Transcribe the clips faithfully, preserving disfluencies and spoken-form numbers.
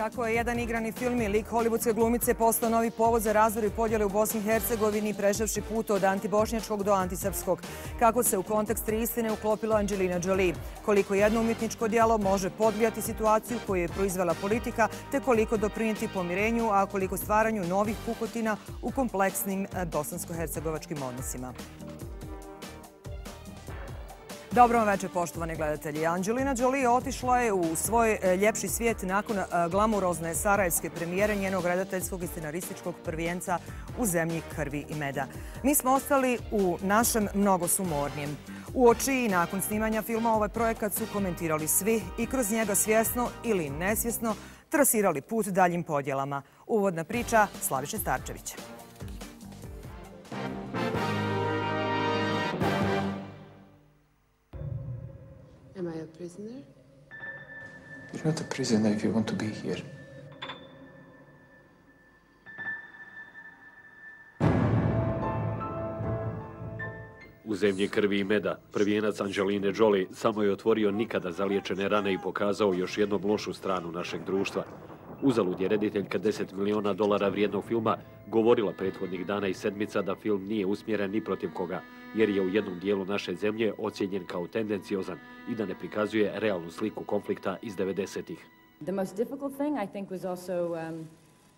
Kako je jedan igrani film i lik hollywoodske glumice postao novi povod za razdor i podjele u Bosni i Hercegovini, prešavši put od antibošnjačkog do antisrpskog. Kako se u kontekst tri istine uklopila Angelina Jolie. Koliko jedno umjetničko djelo može podgrijati situaciju koju je proizvela politika, te koliko doprinijeti pomirenju, a koliko stvaranju novih pukotina u kompleksnim bosansko-hercegovačkim odnosima. Dobro vam večer, poštovani gledatelji. Angelina Jolie otišla je u svoj ljepši svijet nakon glamurozne sarajevske premijere njenog redateljskog i scenarističkog prvijenca U zemlji krvi i meda. Mi smo ostali u našem mnogo sumornijem. U oči i nakon snimanja filma ovaj projekat su komentirali svi i kroz njega svjesno ili nesvjesno trasirali put daljim podjelama. Uvodna priča Slaviše Starčevića. Am I a prisoner? You're not a prisoner if you want to be here. U zemlji krvi i meda, prvijenac Angeline Jolie samo je otvorio nikada zaliječene rane i pokazao još jednom lošu stranu našeg društva. Uzalud je rediteljka deset miliona dolara vrijednog filma govorila prethodnih dana i sedmica da film nije usmjeren ni protiv koga, jer je u jednom dijelu naše zemlje ocijenjen kao tendenciozan i da ne prikazuje realnu sliku konflikta iz devedesetih. The most difficult thing, I think, was also um,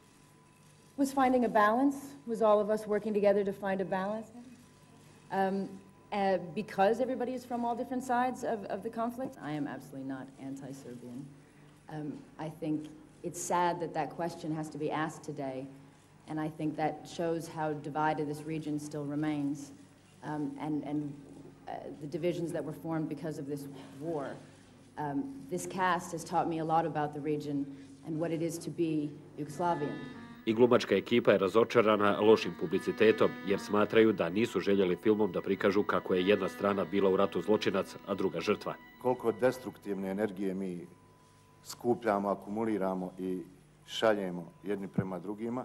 was finding a balance. Was all of us working together to find a balance? Um, uh, because everybody is from all different sides of, of the conflict, I am absolutely not anti-Serbian. Um, I think it's sad that that question has to be asked today, and I think that shows how divided this region still remains, um, and, and uh, the divisions that were formed because of this war. Um, this cast has taught me a lot about the region and what it is to be Yugoslavian. I glumačka ekipa je razočarana lošim publicitetom, jer smatraju da nisu željeli filmom da prikažu kako je jedna strana bila u ratu zločinac, a druga žrtva. Koliko destruktivne energije mi skupljamo, akumuliramo i šaljemo jedni prema drugima.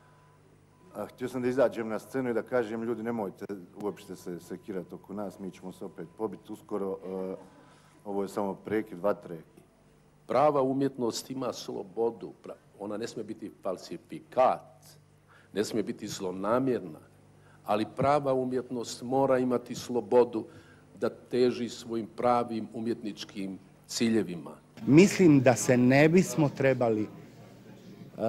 Htio sam da izađem na scenu i da kažem, ljudi, nemojte uopšte se sekirati oko nas, mi ćemo se opet pobiti uskoro. Ovo je samo prekid vatre. Prava umjetnost ima slobodu. Ona ne smije biti falsifikat, ne smije biti zlonamjerna, ali prava umjetnost mora imati slobodu da teži svojim pravim umjetničkim ciljevima. Mislim da se ne bismo trebali uh,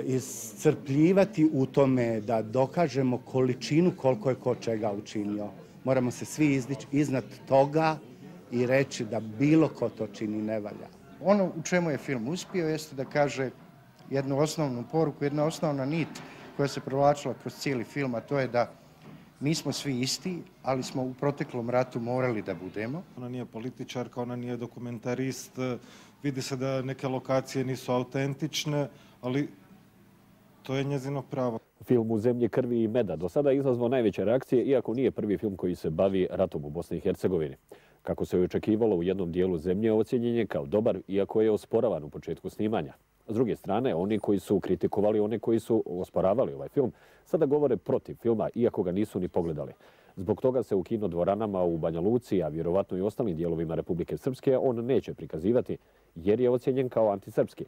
iscrpljivati u tome da dokažemo količinu koliko je ko čega učinio. Moramo se svi izdići iznad toga i reći da bilo ko to čini ne valja. Ono u čemu je film uspio jeste da kaže jednu osnovnu poruku, jedna osnovna nit koja se provlačila kroz cijeli film, a to je da nismo svi isti, ali smo u proteklom ratu morali da budemo. Ona nije političarka, ona nije dokumentarist, vidi se da neke lokacije nisu autentične, ali to je njezino pravo. Film U zemlji krvi i meda do sada je izazvao najveće reakcije, iako nije prvi film koji se bavi ratom u Bosni i Hercegovini. Kako se je očekivalo, u jednom dijelu zemlje ocijenjen je kao dobar, iako je osporavan u početku snimanja. S druge strane, oni koji su kritikovali, oni koji su osporavali ovaj film, sada govore protiv filma, iako ga nisu ni pogledali. Zbog toga se u kinodvoranama u Banja Luci, a vjerovatno i ostalim dijelovima Republike Srpske, on neće prikazivati, jer je ocijenjen kao antisrpski.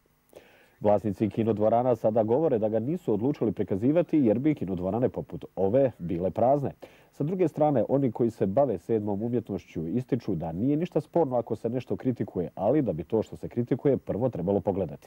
Vlasnici kinodvorana sada govore da ga nisu odlučili prikazivati jer bi kinodvorane poput ove bile prazne. Sa druge strane, oni koji se bave sedmom umjetnošću ističu da nije ništa sporno ako se nešto kritikuje, ali da bi to što se kritikuje prvo trebalo pogledati.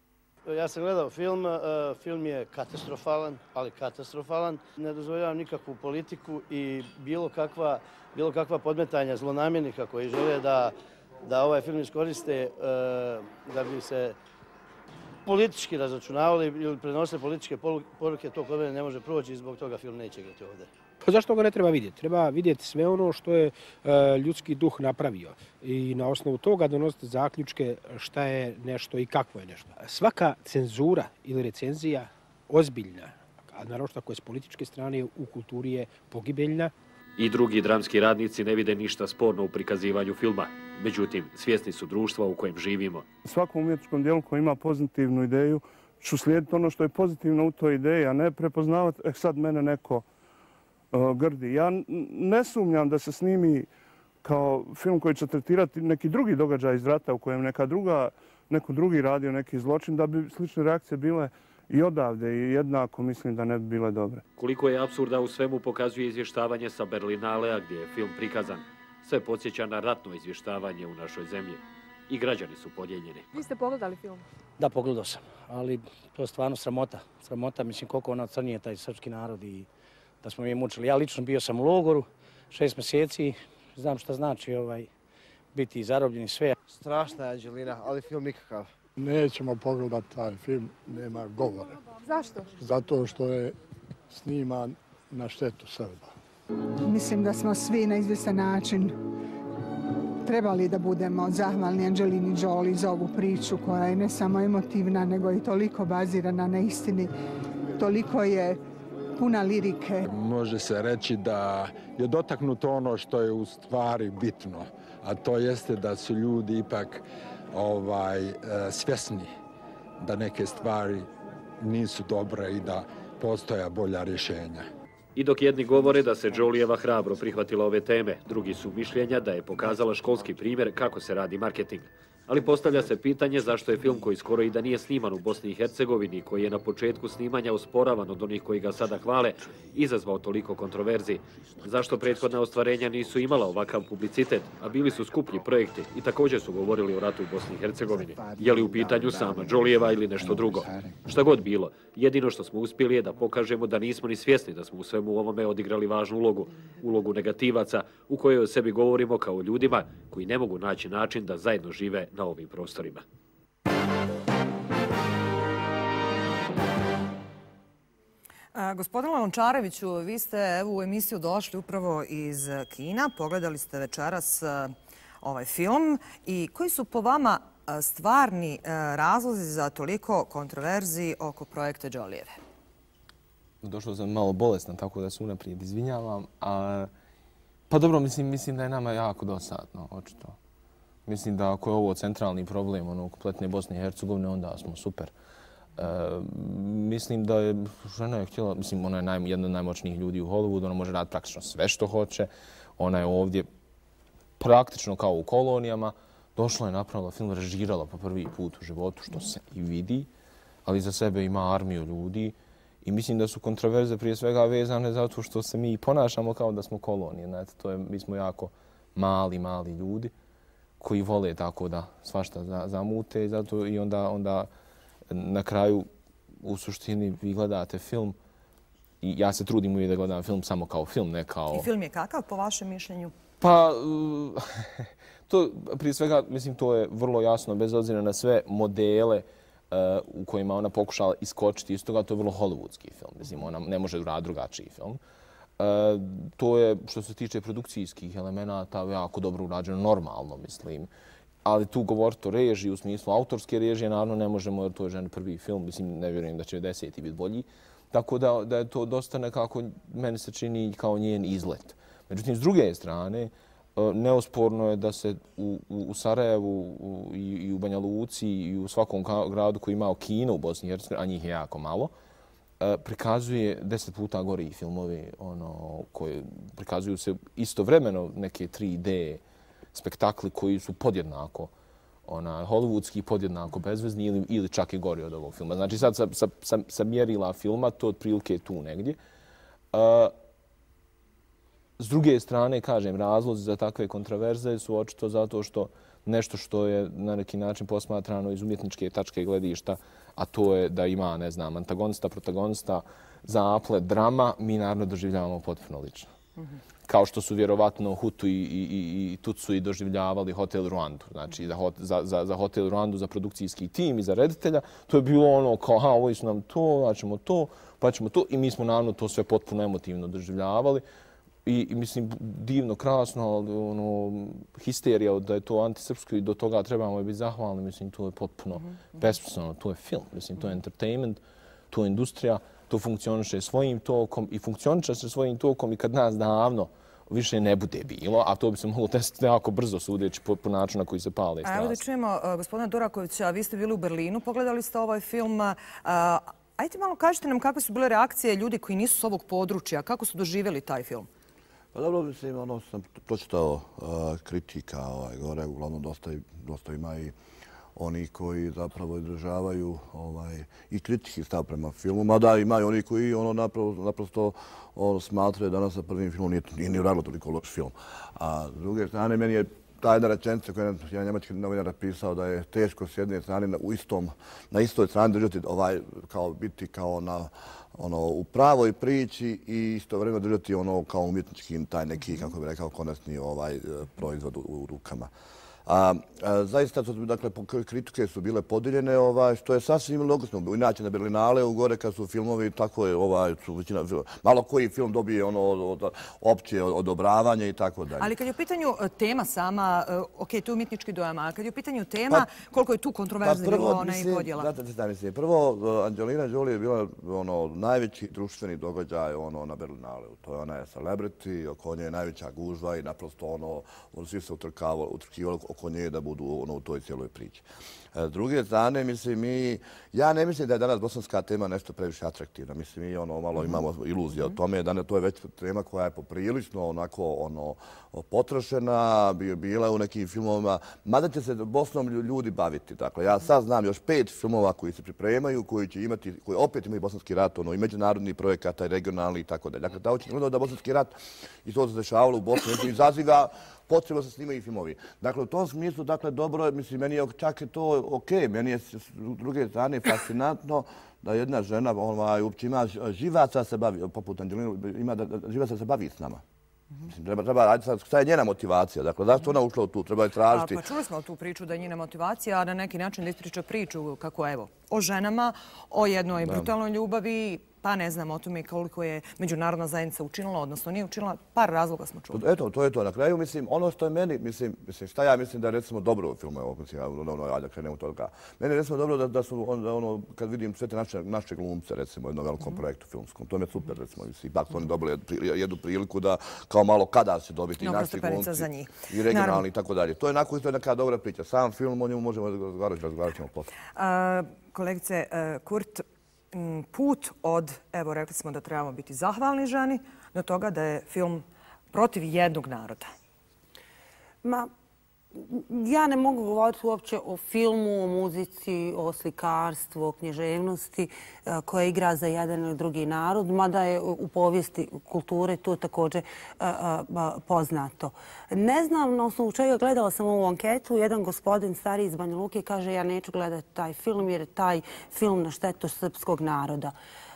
Ja sam gledao film, film je katastrofalan, ali katastrofalan. Ne dozvoljavam nikakvu politiku i bilo kakva, bilo kakva podmetanja zlonamjernika koji žele da, da ovaj film iskoriste da bi se politički razračunavali ili prenosili političke poruke, to kod mene ne može proći i zbog toga film neće igrati ovdje. Pa zašto ga ne treba vidjeti? Treba vidjeti sve ono što je ljudski duh napravio i na osnovu toga donositi zaključke šta je nešto i kakvo je nešto. Svaka cenzura ili recenzija ozbiljna, a naravno ako je s političke strane u kulturi je pogibeljna. I drugi dramski radnici ne vide ništa sporno u prikazivanju filma. Međutim, svjesni su društva u kojem živimo. Svakom umjetničkom dijelu koji ima pozitivnu ideju ću slijediti ono što je pozitivno u toj ideji, a ne prepoznavati, eh sad mene neko uh, grdi. Ja ne sumnjam da se snimi kao film koji će tretirati neki drugi događaj iz rata u kojem neka druga neko drugi radio neki zločin, da bi slične reakcije bile i odavde i jednako mislim da ne bi bile dobre. Koliko je apsurda u svemu pokazuje izvještavanje sa Berlinalea gdje je film prikazan. Sve podsjeća na ratno izvještavanje u našoj zemlji. I građani su podijeljeni. Vi ste pogledali film? Da, pogledao sam, ali to je stvarno sramota. Sramota, mislim, koliko ona crnije taj srpski narod i da smo mi mučili. Ja lično bio sam u logoru, šest mjeseci, znam šta znači ovaj, biti zarobljen i sve. Strašna je Anđelina, ali film nikakav. Nećemo pogledati taj film, nema govora. Zašto? Zato što je sniman na štetu Srba. Mislim da smo svi na izvjestan način trebali da budemo zahvalni Angelini Jolie za ovu priču koja je ne samo emotivna, nego i toliko bazirana na istini. Toliko je puna lirike. Može se reći da je dotaknuto ono što je u stvari bitno, a to jeste da su ljudi ipak ovaj, svjesni da neke stvari nisu dobre i da postoja bolja rješenja. I dok jedni govore da se Jolieva hrabro prihvatila ove teme, drugi su mišljenja da je pokazala školski primjer kako se radi marketing. Ali postavlja se pitanje zašto je film koji skoro i da nije sniman u Bosni i Hercegovini, koji je na početku snimanja osporavan od onih koji ga sada hvale, izazvao toliko kontroverzi. Zašto prethodna ostvarenja nisu imala ovakav publicitet, a bili su skuplji projekti i također su govorili o ratu u Bosni i Hercegovini. Je li u pitanju sama Jolieva ili nešto drugo? Šta god bilo, jedino što smo uspjeli je da pokažemo da nismo ni svjesni da smo u svemu ovome odigrali važnu ulogu, ulogu negativaca u kojoj o sebi govorimo kao ljudima koji ne mogu naći način da zajedno žive na ovim prostorima. Gospodin Lončareviću, vi ste evo, u emisiju došli upravo iz Kina. Pogledali ste večeras ovaj film. I koji su po vama stvarni razlozi za toliko kontroverziji oko projekta Jolieve? Došao sam malo bolestan, tako da se unaprijed izvinjavam. A, pa dobro, mislim, mislim da je nama jako dosadno, očito. Mislim da ako je ovo centralni problem ono, kompletne Bosne i Hercegovine, onda smo super. E, mislim da je žena je htjela, mislim, ona je naj, jedna od najmoćnijih ljudi u Hollywoodu, ona može raditi praktično sve što hoće. Ona je ovdje praktično kao u kolonijama. Došla je, napravila film, režirala po prvi put u životu, što se i vidi, ali za sebe ima armiju ljudi. I mislim da su kontroverze prije svega vezane zato što se mi ponašamo kao da smo kolonije. Znate, to je, mi smo jako mali, mali ljudi koji vole tako da svašta zamute i zato i onda, onda na kraju u suštini vi gledate film i ja se trudim uvijek da gledam film samo kao film, ne kao... I film je kakav po vašem mišljenju? Pa, to prije svega, mislim, to je vrlo jasno, bez obzira na sve modele uh, u kojima ona pokušala iskočiti iz toga, to je vrlo hollywoodski film. Mislim, ona ne može uraditi drugačiji film. Uh, to je, što se tiče produkcijskih elemenata, jako dobro urađeno, normalno, mislim. Ali tu govoriti o režiji, u smislu autorske režije, naravno ne možemo, jer to je ženi prvi film, mislim, ne vjerujem da će deseti biti bolji. Tako da, da je to dosta nekako, meni se čini kao njen izlet. Međutim, s druge strane, neosporno je da se u, u Sarajevu u, i, i u Banja Luci i u svakom gradu koji ima kino u Bosni i Hercegovini, a njih je jako malo, prikazuje deset puta gori filmovi, ono, koji prikazuju se istovremeno neke tri D spektakli koji su podjednako ona, hollywoodski, podjednako bezvezni ili, ili čak i gori od ovog filma. Znači sad sa, sa, sa, sa mjerila filma, to otprilike je tu negdje. Uh, s druge strane, kažem, razlozi za takve kontroverze su očito zato što nešto što je na neki način posmatrano iz umjetničke tačke gledišta, a to je da ima, ne znam, antagonista, protagonista, zaplet, drama, mi naravno doživljavamo potpuno lično. Mm-hmm. Kao što su vjerovatno Hutu i, i, i Tutsu i doživljavali Hotel Ruandu. Znači, za, za, za, za Hotel Ruandu, za produkcijski tim i za reditelja, to je bilo ono kao, ha, ovo su nam to, pa ćemo to, pa ćemo to. I mi smo naravno to sve potpuno emotivno doživljavali. I, i mislim, divno, krasno, ali ono, histerija da je to antisrpsko i do toga trebamo biti zahvalni, mislim, to je potpuno mm-hmm. besmisleno. To je film, mislim, to je entertainment, to je industrija, to funkcioniše svojim tokom i funkcioniše se svojim tokom i kad nas davno više ne bude bilo, a to bi se moglo desiti jako brzo sudeći po, po načinu na koji se pale strasti. A evo da čujemo uh, gospodina Durakovića, vi ste bili u Berlinu, pogledali ste ovaj film. Uh, ajde malo kažite nam kakve su bile reakcije ljudi koji nisu s ovog područja, kako su doživjeli taj film? Pa dobro, mislim, ono sam pročitao uh, kritika ovaj, gore, uglavnom dosta, dosta ima i oni koji zapravo izražavaju ovaj, i kritički stav prema filmu, mada ima i oni koji ono naprosto ono, smatraju da danas sa prvim filmom nije, nije ni uradilo toliko loš film. A s druge strane, meni je ta jedna rečenica koju je jedan njemački novinar napisao da je teško s jedne strane na, u istom, na istoj strani držati ovaj, kao biti kao na ono, u pravoj priči i istovremeno držati ono kao umjetnički taj neki, kako bih rekao, konačni ovaj proizvod u, u rukama. A, a, zaista, to, dakle, kritike su bile podijeljene, ovaj, što je sasvim logično. Inače, na Berlinale, u gore kad su filmovi, tako je, ovaj, su većina, malo koji film dobije ono, od, od, opće odobravanje i tako dalje. Ali kad je u pitanju tema sama, ok, to je umjetnički dojam, a kad je u pitanju tema, pa, koliko je tu kontroverzno pa bilo ona i podjela? Znate, znate, mislim, prvo, Angelina Jolie je bila ono, najveći društveni događaj ono, na Berlinale. To je ona je celebrity, oko nje je najveća gužva i naprosto ono, svi se utrkivali oko nje da budu ono, u toj cijeloj priči. S druge strane, mislim, mi, ja ne mislim da je danas bosanska tema nešto previše atraktivna. Mislim, mi ono, malo imamo iluzije o tome. Danas to je već tema koja je poprilično onako ono, potrošena, bila u nekim filmovima. Mada će se Bosnom ljudi baviti. Dakle, ja sad znam još pet filmova koji se pripremaju, koji će imati, koji opet imaju bosanski rat, ono, i međunarodni projekata, i regionalni i tako dalje. Dakle, da očigledno da bosanski rat i to se dešavalo u Bosni izaziva potreba se snimaju i filmovi. Dakle, u tom smislu, dakle, dobro je, mislim, meni je čak i to ok, meni je s druge strane fascinantno da jedna žena, ovaj, uopće ima živaca se bavi, poput Angelina, ima da živaca se bavi s nama. Mislim, treba, treba raditi sad, šta je njena motivacija? Dakle, zašto ona ušla u tu? Treba je tražiti. A, pa čuli smo tu priču da je njena motivacija, a na neki način da ispriča priču kako, evo, o ženama, o jednoj da. brutalnoj ljubavi, pa ne znam o tome koliko je međunarodna zajednica učinila, odnosno nije učinila, par razloga smo čuli. Eto, to je to. Na kraju, mislim, ono što je meni, mislim, mislim šta ja mislim da je recimo dobro u filmu, evo, mislim, ja, ono, ajde, krenemo od toga. Meni je recimo dobro da, da su, onda, ono, kad vidim sve te naše, naše glumce, recimo, u jednom velikom mm-hmm. projektu filmskom, to mi je super, recimo, mislim, ipak su oni dobili jednu priliku da, kao malo kada će dobiti i naši glumci, za njih. I regionalni i tako dalje. To je onako isto neka dobra priča. Sam film, o njemu možemo razgovarati, razgovarati ćemo posle. Kolegice Kurt, put od, evo rekli smo da trebamo biti zahvalni ženi, do toga da je film protiv jednog naroda. Ma, ja ne mogu govoriti uopće o filmu, o muzici, o slikarstvu, o književnosti koja igra za jedan ili drugi narod, mada je u povijesti kulture to također poznato. Ne znam na osnovu čega, gledala sam ovu anketu, jedan gospodin stari iz Banja Luke kaže ja neću gledati taj film jer je taj film na štetu srpskog naroda.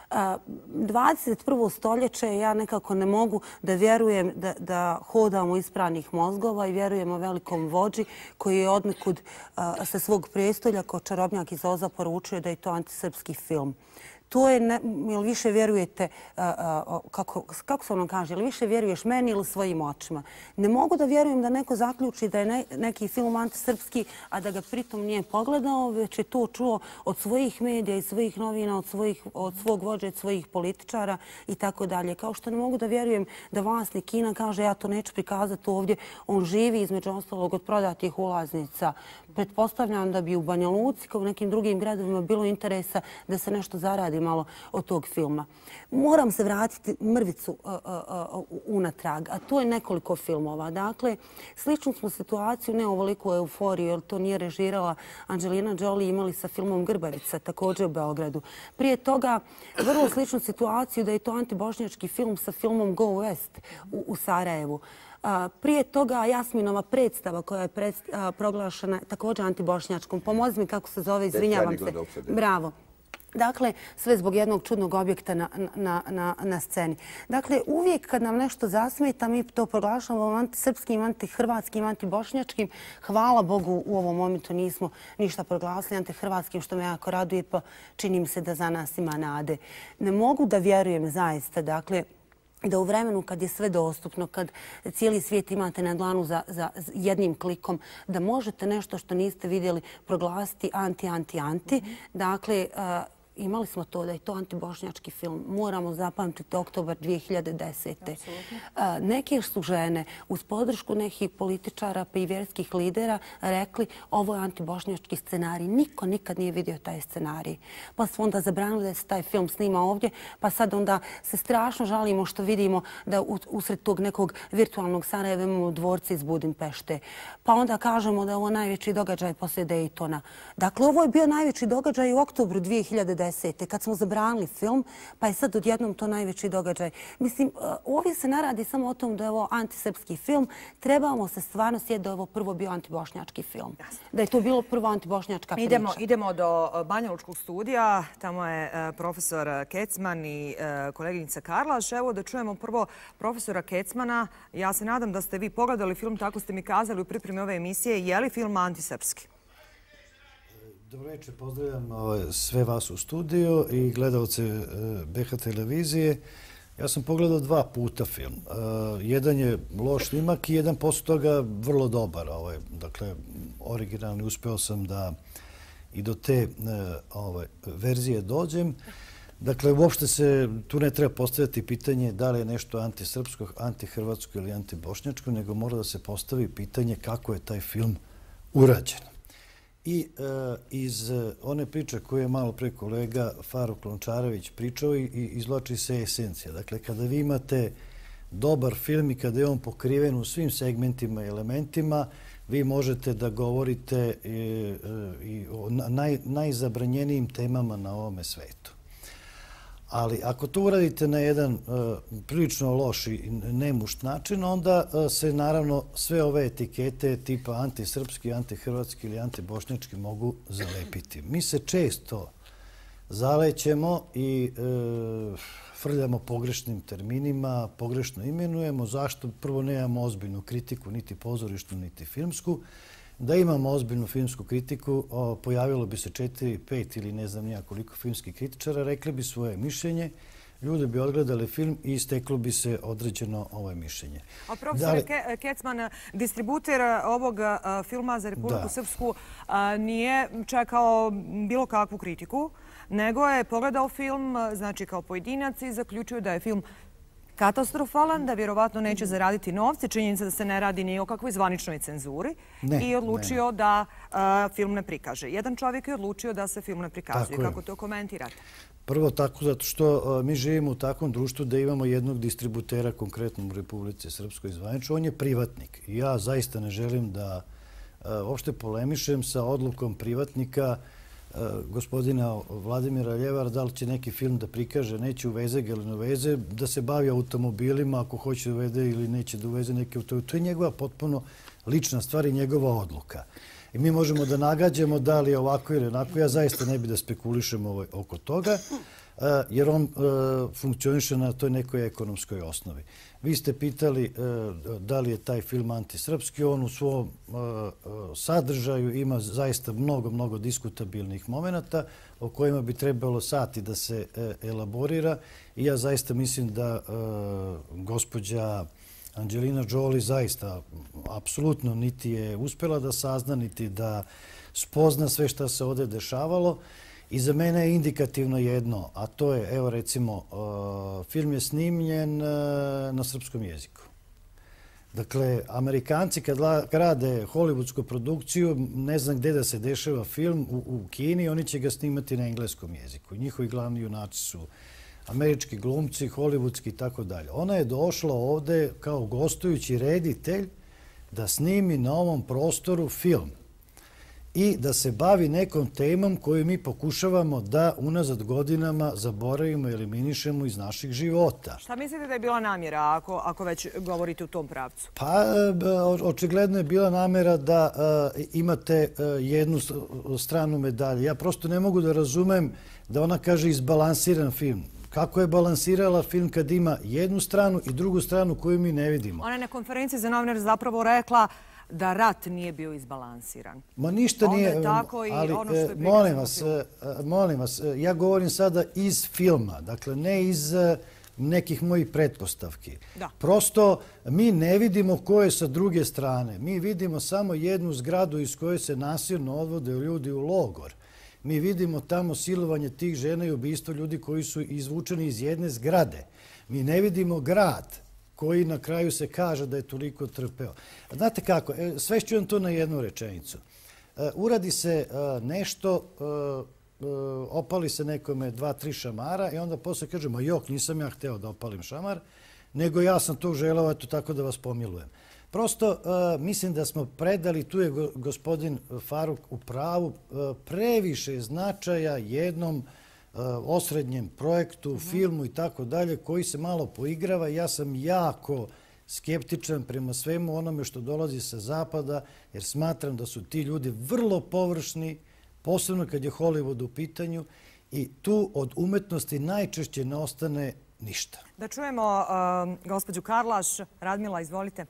dvadeset prvo stoljeće ja nekako ne mogu da vjerujem da, da hodam u ispranih mozgova i vjerujem o velikom vođi koji je odnekud uh, sa svog prijestolja kao čarobnjak iz Oza poručio da je to antisrpski film. To je, ne, jel više vjerujete, uh, uh, kako, kako se ono kaže, jel više vjeruješ meni ili svojim očima? Ne mogu da vjerujem da neko zaključi da je ne, neki film antisrpski, a da ga pritom nije pogledao, već je to čuo od svojih medija i svojih novina, od, svojih, od svog vođa, od svojih političara i tako dalje. Kao što ne mogu da vjerujem da vlasnik kina kaže ja to neću prikazati ovdje, on živi između ostalog od prodatih ulaznica. Pretpostavljam da bi u Banja Luci kao u nekim drugim gradovima bilo interesa da se nešto zaradi malo od tog filma. Moram se vratiti mrvicu uh, uh, uh, unatrag, a to je nekoliko filmova. Dakle, sličnu smo situaciju, ne ovoliku euforiju, jer to nije režirala Angelina Jolie, imali sa filmom Grbavica, također u Beogradu. Prije toga, vrlo sličnu situaciju da je to antibošnjački film sa filmom Go West u, u Sarajevu. A, prije toga Jasminova predstava koja je predst, a, proglašena također antibošnjačkom. Pomozi mi kako se zove, izvinjavam se. Bravo. Dakle, sve zbog jednog čudnog objekta na, na, na, na sceni. Dakle, uvijek kad nam nešto zasmeta, mi to proglašamo antisrpskim, antihrvatskim, antibošnjačkim. Hvala Bogu, u ovom momentu nismo ništa proglasili antihrvatskim, što me jako raduje, pa čini mi se da za nas ima nade. Ne mogu da vjerujem zaista, dakle, da u vremenu kad je sve dostupno, kad cijeli svijet imate na dlanu za, za jednim klikom, da možete nešto što niste vidjeli proglasiti anti, anti, anti. Dakle, uh, imali smo to da je to antibošnjački film. Moramo zapamtiti oktobar dvije hiljade desete. Neke su žene uz podršku nekih političara pa i vjerskih lidera rekli ovo je antibošnjački scenarij. Niko nikad nije vidio taj scenarij. Pa su onda zabranili da se taj film snima ovdje, pa sad onda se strašno žalimo što vidimo da usred tog nekog virtualnog Sarajeva imamo dvorce iz Budimpešte. Pa onda kažemo da je ovo najveći događaj poslije Daytona. Dakle, ovo je bio najveći događaj u oktobru dvije hiljade desete kad smo zabranili film, pa je sad odjednom to najveći događaj. Mislim, ovdje se ne radi samo o tom da je ovo antisrpski film. Trebamo se stvarno sjetiti da je ovo prvo bio antibošnjački film. Da je to bilo prvo antibošnjačka priča. Idemo, idemo do Banja Lučkog studija. Tamo je profesor Kecman i koleginica Karlaš. Evo da čujemo prvo profesora Kecmana. Ja se nadam da ste vi pogledali film, tako ste mi kazali u pripremi ove emisije. Je li film antisrpski? Dobro večer, pozdravljam sve vas u studiju i gledalce B H televizije. Ja sam pogledao dva puta film. Jedan je loš snimak i jedan posle toga vrlo dobar. Dakle, originalni uspeo sam da i do te verzije dođem. Dakle, uopšte se tu ne treba postaviti pitanje da li je nešto antisrpsko, antihrvatsko ili antibošnjačko, nego mora da se postavi pitanje kako je taj film urađen. I iz one priče koje je malo pre kolega Faruk Lončarević pričao izvlači se esencija. Dakle, kada vi imate dobar film i kada je on pokriven u svim segmentima i elementima, vi možete da govorite i o najzabranjenijim temama na ovome svetu. Ali ako to uradite na jedan prilično loš i nemušt način, onda se naravno sve ove etikete tipa antisrpski, antihrvatski ili antibošnjački mogu zalepiti. Mi se često zalećemo i frljamo pogrešnim terminima, pogrešno imenujemo. Zašto? Prvo nemamo ozbiljnu kritiku, niti pozorišnu, niti filmsku. Da imamo ozbiljnu filmsku kritiku, pojavilo bi se četiri, pet ili ne znam nija koliko filmskih kritičara, rekli bi svoje mišljenje, ljudi bi odgledali film i isteklo bi se određeno ovo mišljenje. A profesor Kecman, distributer ovog filma za Republiku Srpsku nije čekao bilo kakvu kritiku, nego je pogledao film, znači kao pojedinac i zaključio da je film katastrofalan, da vjerovatno neće zaraditi novce, činjenica da se ne radi ni o kakvoj zvaničnoj cenzuri i odlučio da film ne prikaže. Jedan čovjek je odlučio da se film ne prikazuje. Kako to komentirate? Prvo tako zato što mi živimo u takvom društvu da imamo jednog distributera konkretno u Republici Srpskoj zvanično. On je privatnik. Ja zaista ne želim da uopšte polemišem sa odlukom privatnika gospodina Vladimira Ljevara, da li će neki film da prikaže, neće uveze ga ili ne uveze, da se bavi automobilima, ako hoće da uvede ili neće da uveze neke automobile. To je njegova potpuno lična stvar i njegova odluka. I mi možemo da nagađamo da li je ovako ili onako. Ja zaista ne bi da spekulišem oko toga, jer on funkcioniše na toj nekoj ekonomskoj osnovi. Vi ste pitali da li je taj film antisrpski. On u svom sadržaju ima zaista mnogo, mnogo diskutabilnih momenta o kojima bi trebalo sati da se elaborira. I ja zaista mislim da gospođa Angelina Jolie zaista apsolutno niti je uspjela da sazna, niti da spozna sve što se ovdje dešavalo. I za mene je indikativno jedno, a to je, evo recimo, film je snimljen na srpskom jeziku. Dakle, Amerikanci kad rade hollywoodsku produkciju, ne znam gdje da se dešava film, u Kini, oni će ga snimati na engleskom jeziku. Njihovi glavni junaci su američki glumci, hollywoodski i tako dalje. Ona je došla ovdje kao gostujući reditelj da snimi na ovom prostoru film i da se bavi nekom temom koju mi pokušavamo da unazad godinama zaboravimo i eliminišemo iz naših života. Šta mislite da je bila namjera ako već govorite u tom pravcu? Pa, očigledno je bila namjera da imate jednu stranu medalje. Ja prosto ne mogu da razumem da ona kaže izbalansiran film. Kako je balansirala film kad ima jednu stranu i drugu stranu koju mi ne vidimo? Ona je na konferenciji za novinare zapravo rekla da rat nije bio izbalansiran. Ma ništa nije, ali molim vas, molim vas, ja govorim sada iz filma, dakle ne iz nekih mojih pretpostavki. Prosto mi ne vidimo ko je sa druge strane. Mi vidimo samo jednu zgradu iz koje se nasilno odvode ljudi u logor. Mi vidimo tamo silovanje tih žena i ubistvo ljudi koji su izvučeni iz jedne zgrade. Mi ne vidimo grad koji na kraju se kaže da je toliko trpeo. Znate kako, svešću vam to na jednu rečenicu. Uradi se nešto, opali se nekome dva, tri šamara i onda posle kažemo, jok, nisam ja hteo da opalim šamar, nego ja sam to želeo, eto tako da vas pomilujem. Prosto mislim da smo predali, tu je gospodin Faruk u pravu, previše značaja jednom osrednjem projektu, filmu i tako dalje, koji se malo poigrava. Ja sam jako skeptičan prema svemu onome što dolazi sa zapada, jer smatram da su ti ljudi vrlo površni, posebno kad je Hollywood u pitanju, i tu od umetnosti najčešće ne ostane ništa. Da čujemo gospođu Karlaš. Radmila, izvolite.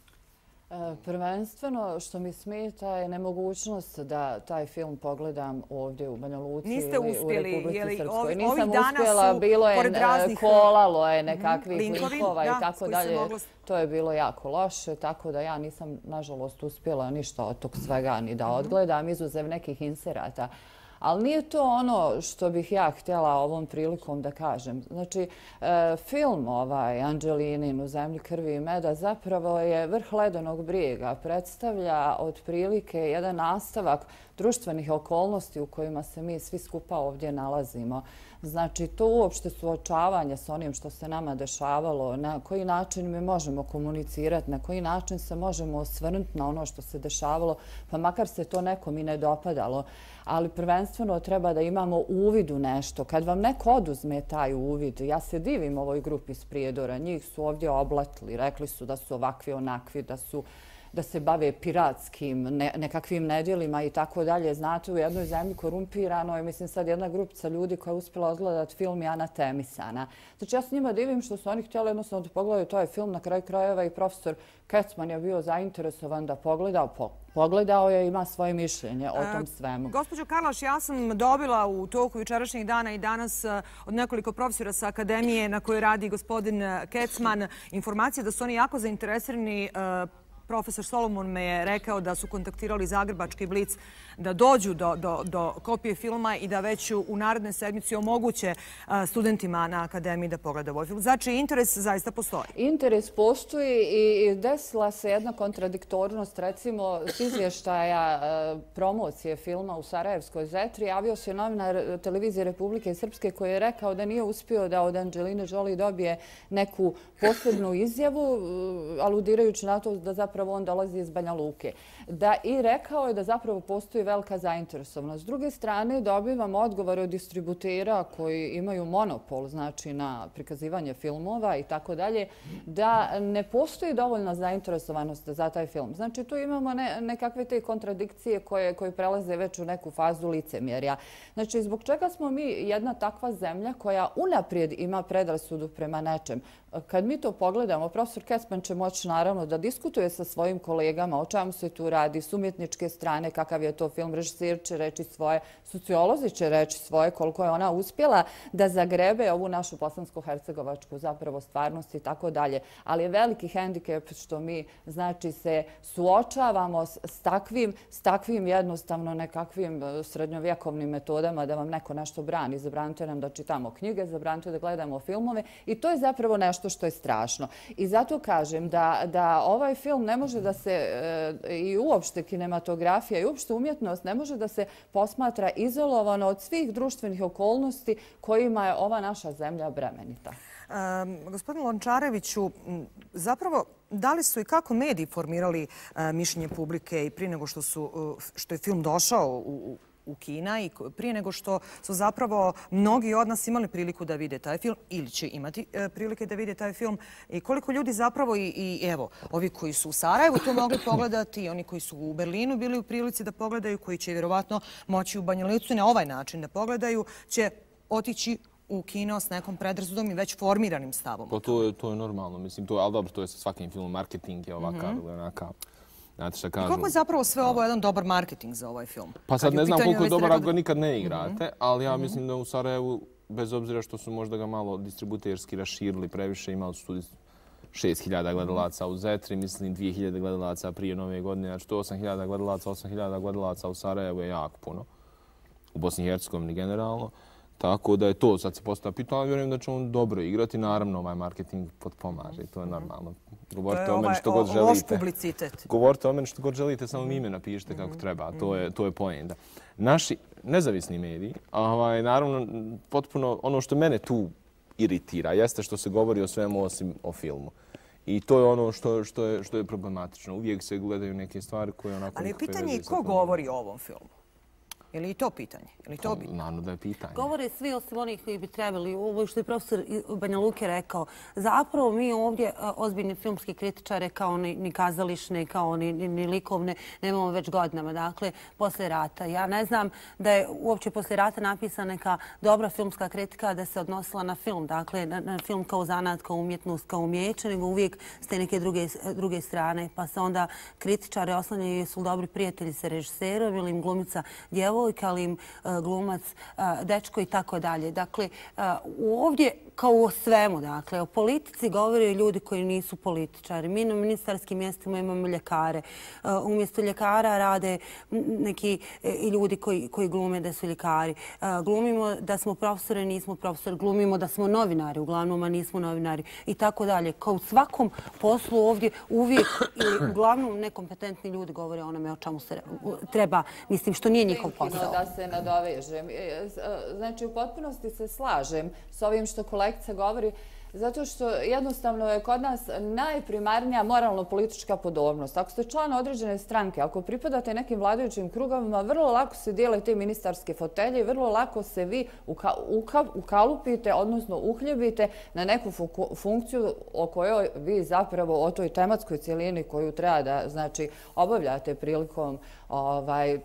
Prvenstveno što mi smeta je nemogućnost da taj film pogledam ovdje u Banja Luci ili u Republici Srpskoj. Nisam uspjela, bilo je, kolalo je nekakvih linkova i tako dalje. To je bilo jako loše, tako da ja nisam, nažalost, uspjela ništa od tog svega ni da odgledam, izuzev nekih inserata. Ali nije to ono što bih ja htjela ovom prilikom da kažem. Znači, film ovaj Anđelinin U zemlji krvi i meda zapravo je vrh ledenog brijega. Predstavlja otprilike jedan nastavak društvenih okolnosti u kojima se mi svi skupa ovdje nalazimo. Znači, to uopšte suočavanje s onim što se nama dešavalo, na koji način mi možemo komunicirati, na koji način se možemo osvrnuti na ono što se dešavalo, pa makar se to nekom i ne dopadalo. Ali prvenstveno treba da imamo uvid u nešto. Kad vam neko oduzme taj uvid, ja se divim ovoj grupi iz Prijedora, njih su ovdje oblatili, rekli su da su ovakvi, onakvi, da su da se bave piratskim nekakvim nedjelima i tako dalje. Znate, u jednoj zemlji korumpirano je, mislim, sad jedna grupica ljudi koja je uspjela odgledati film Jana Temisana. Znači, ja s njima divim što su oni htjeli jednostavno da pogledaju taj film. Na kraju krajeva i profesor Kecman je bio zainteresovan da pogleda. Pogledao je i ima svoje mišljenje o tom svemu. Gospođo Karlaš, ja sam dobila u toku jučerašnjih dana i danas od nekoliko profesora sa akademije na kojoj radi gospodin Kecman informacije da su oni jako zainteresirani. Profesor Solomon me je rekao da su kontaktirali Zagrebački Blic da dođu do, do, do kopije filma i da već u narednoj sedmici omoguće studentima na akademiji da pogleda ovaj film. Znači, interes zaista postoji. Interes postoji i desila se jedna kontradiktornost. Recimo, s izvještaja promocije filma u Sarajevskoj Zetri javio se novinar Televizije Republike Srpske koji je rekao da nije uspio da od Anđeline Jolie dobije neku posebnu izjavu, aludirajući na to da zapravo on dolazi iz Banja Luke. Da, i rekao je da zapravo postoji velika zainteresovanost. S druge strane, dobivam odgovore od distributera koji imaju monopol, znači na prikazivanje filmova i tako dalje, da ne postoji dovoljna zainteresovanost za taj film. Znači, tu imamo ne, nekakve te kontradikcije koje, koje prelaze već u neku fazu licemjerja. Znači, zbog čega smo mi jedna takva zemlja koja unaprijed ima predrasudu prema nečem? Kad mi to pogledamo, profesor Kecman će moći naravno da diskutuje sa svojim kolegama o čemu se tu radi, s umjetničke strane, kakav je to film, režisir će reći svoje, sociolozi će reći svoje, koliko je ona uspjela da zagrebe ovu našu bosansko-hercegovačku zapravo stvarnost i tako dalje. Ali je veliki hendikep što mi, znači, se suočavamo s takvim, s takvim jednostavno nekakvim srednjovjekovnim metodama da vam neko nešto brani. Zabranite nam da čitamo knjige, zabranite da gledamo filmove i to je zapravo nešto što je strašno. I zato kažem da, da ovaj film ne može da se e, i uopšte kinematografija i uopšte umjetnost ne može da se posmatra izolovano od svih društvenih okolnosti kojima je ova naša zemlja bremenita. Um, gospodin Lončareviću, zapravo da li su i kako mediji formirali uh, mišljenje publike i prije nego što, su, uh, što je film došao u, u Kina i prije nego što su zapravo mnogi od nas imali priliku da vide taj film ili će imati uh, prilike da vide taj film i koliko ljudi zapravo i, i evo, ovi koji su u Sarajevu to mogli pogledati i oni koji su u Berlinu bili u prilici da pogledaju, koji će vjerovatno moći u Banja Luci na ovaj način da pogledaju, će otići u kino s nekom predrazudom i već formiranim stavom. Pa to je, to je normalno, mislim, to je, ali dobro, to je sa svakim filmom, marketing je ovakav ili mm-hmm. onakav. Znate šta kažu? I koliko je zapravo sve ovo jedan dobar marketing za ovaj film? Pa sad ne znam koliko je dobar ako ga nikad ne igrate, mm-hmm. ali ja mislim da u Sarajevu, bez obzira što su možda ga malo distributerski raširili previše, imali su šest hiljada gledalaca u Zetri, mislim dvije hiljade gledalaca prije nove godine, znači to osam hiljada gledalaca, osam hiljada gledalaca u Sarajevu je jako puno. u Bosni i Hercegovini generalno. Tako da je to, sad se postavlja pitanje, vjerujem da će on dobro igrati. Naravno, ovaj marketing potpomaže i to je normalno. Govorite o meni što god želite. Loš publicitet. Govorite o meni što god želite, samo ime napišite kako treba. To je, to je poenta. Naši nezavisni mediji, ovaj, naravno, potpuno ono što mene tu iritira jeste što se govori o svemu osim o filmu. I to je ono što, što, je, što je problematično. Uvijek se gledaju neke stvari koje onako... Ali pitanje je ko govori o ovom filmu? Je li i to pitanje? Je li to bitno? Naravno da je pitanje. Govore svi osim onih koji bi trebali. Ovo što je profesor Banja Luke rekao. Zapravo mi ovdje ozbiljni filmski kritičare kao ni, ni kazališne, kao ni, ni, ni likovne nemamo već godinama. Dakle, posle rata. Ja ne znam da je uopće posle rata napisana neka dobra filmska kritika da se odnosila na film. Dakle, na, na film kao zanat, kao umjetnost, kao umjeće, nego uvijek s te neke druge, druge strane. Pa se onda kritičare oslanjaju su dobri prijatelji sa režiserom ili im glumica djevo ili im glumac, dečko i tako dalje. Dakle, ovdje kao o svemu, dakle, o politici govore ljudi koji nisu političari. Mi na ministarskim mjestima imamo ljekare. Umjesto ljekara rade neki ljudi koji, koji glume da su ljekari. Glumimo da smo profesori, nismo profesori. Glumimo da smo novinari, uglavnom, a nismo novinari. I tako dalje. Kao u svakom poslu ovdje uvijek ili uglavnom nekompetentni ljudi govore o onome o čemu se treba, mislim, što nije njihov posao. Da se nadovežem. Znači, u potpunosti se slažem s ovim što kolegica govori, zato što jednostavno je kod nas najprimarnija moralno-politička podobnost. Ako ste član određene stranke, ako pripadate nekim vladajućim krugovima, vrlo lako se dijele te ministarske fotelje i vrlo lako se vi uka, uka, ukalupite, odnosno uhljebite na neku funkciju o kojoj vi zapravo o toj tematskoj cijelini koju treba da znači, obavljate prilikom ovaj,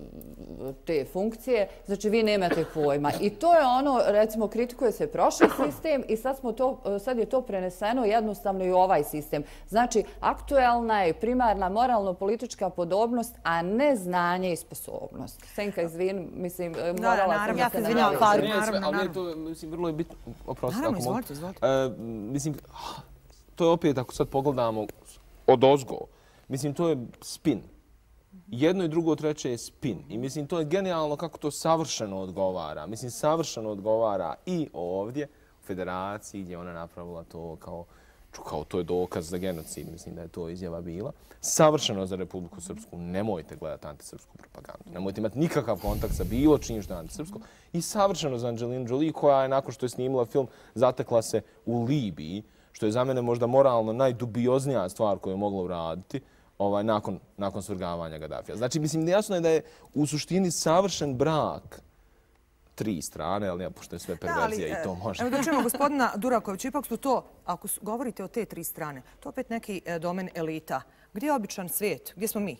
te funkcije, znači vi nemate pojma. I to je ono, recimo, kritikuje se prošli sistem i sad, smo to, sad je to preneseno jednostavno i u ovaj sistem. Znači, aktuelna je primarna moralno-politička podobnost, a ne znanje i sposobnost. Senka, izvin, mislim, morala sam da se naravno. Ali to, mislim, vrlo je bitno. Oprosti, naravno, izvolite, izvolite. Mislim, to je opet, ako sad pogledamo od ozgo, mislim, to je spin. Jedno i drugo treće je spin. I mislim, to je genijalno kako to savršeno odgovara. Mislim, savršeno odgovara i ovdje, u federaciji, gdje ona napravila to kao, kao to je dokaz za genocid. Mislim da je to izjava bila. Savršeno za Republiku Srpsku. Nemojte gledati antisrpsku propagandu. Nemojte imati nikakav kontakt sa bilo čim što je antisrpsko. I savršeno za Angelinu Jolie, koja je, nakon što je snimila film, zatekla se u Libiji, što je za mene možda moralno najdubioznija stvar koju je mogla uraditi. Ovaj, nakon, nakon svrgavanja Gaddafija. Znači, mislim, jasno je da je u suštini savršen brak tri strane, ali ja, pošto je sve perverzija da, ali, i to može. Evo da čujemo gospodina Durakovića, ipak su to, ako govorite o te tri strane, to opet neki domen elita. Gdje je običan svijet? Gdje smo mi?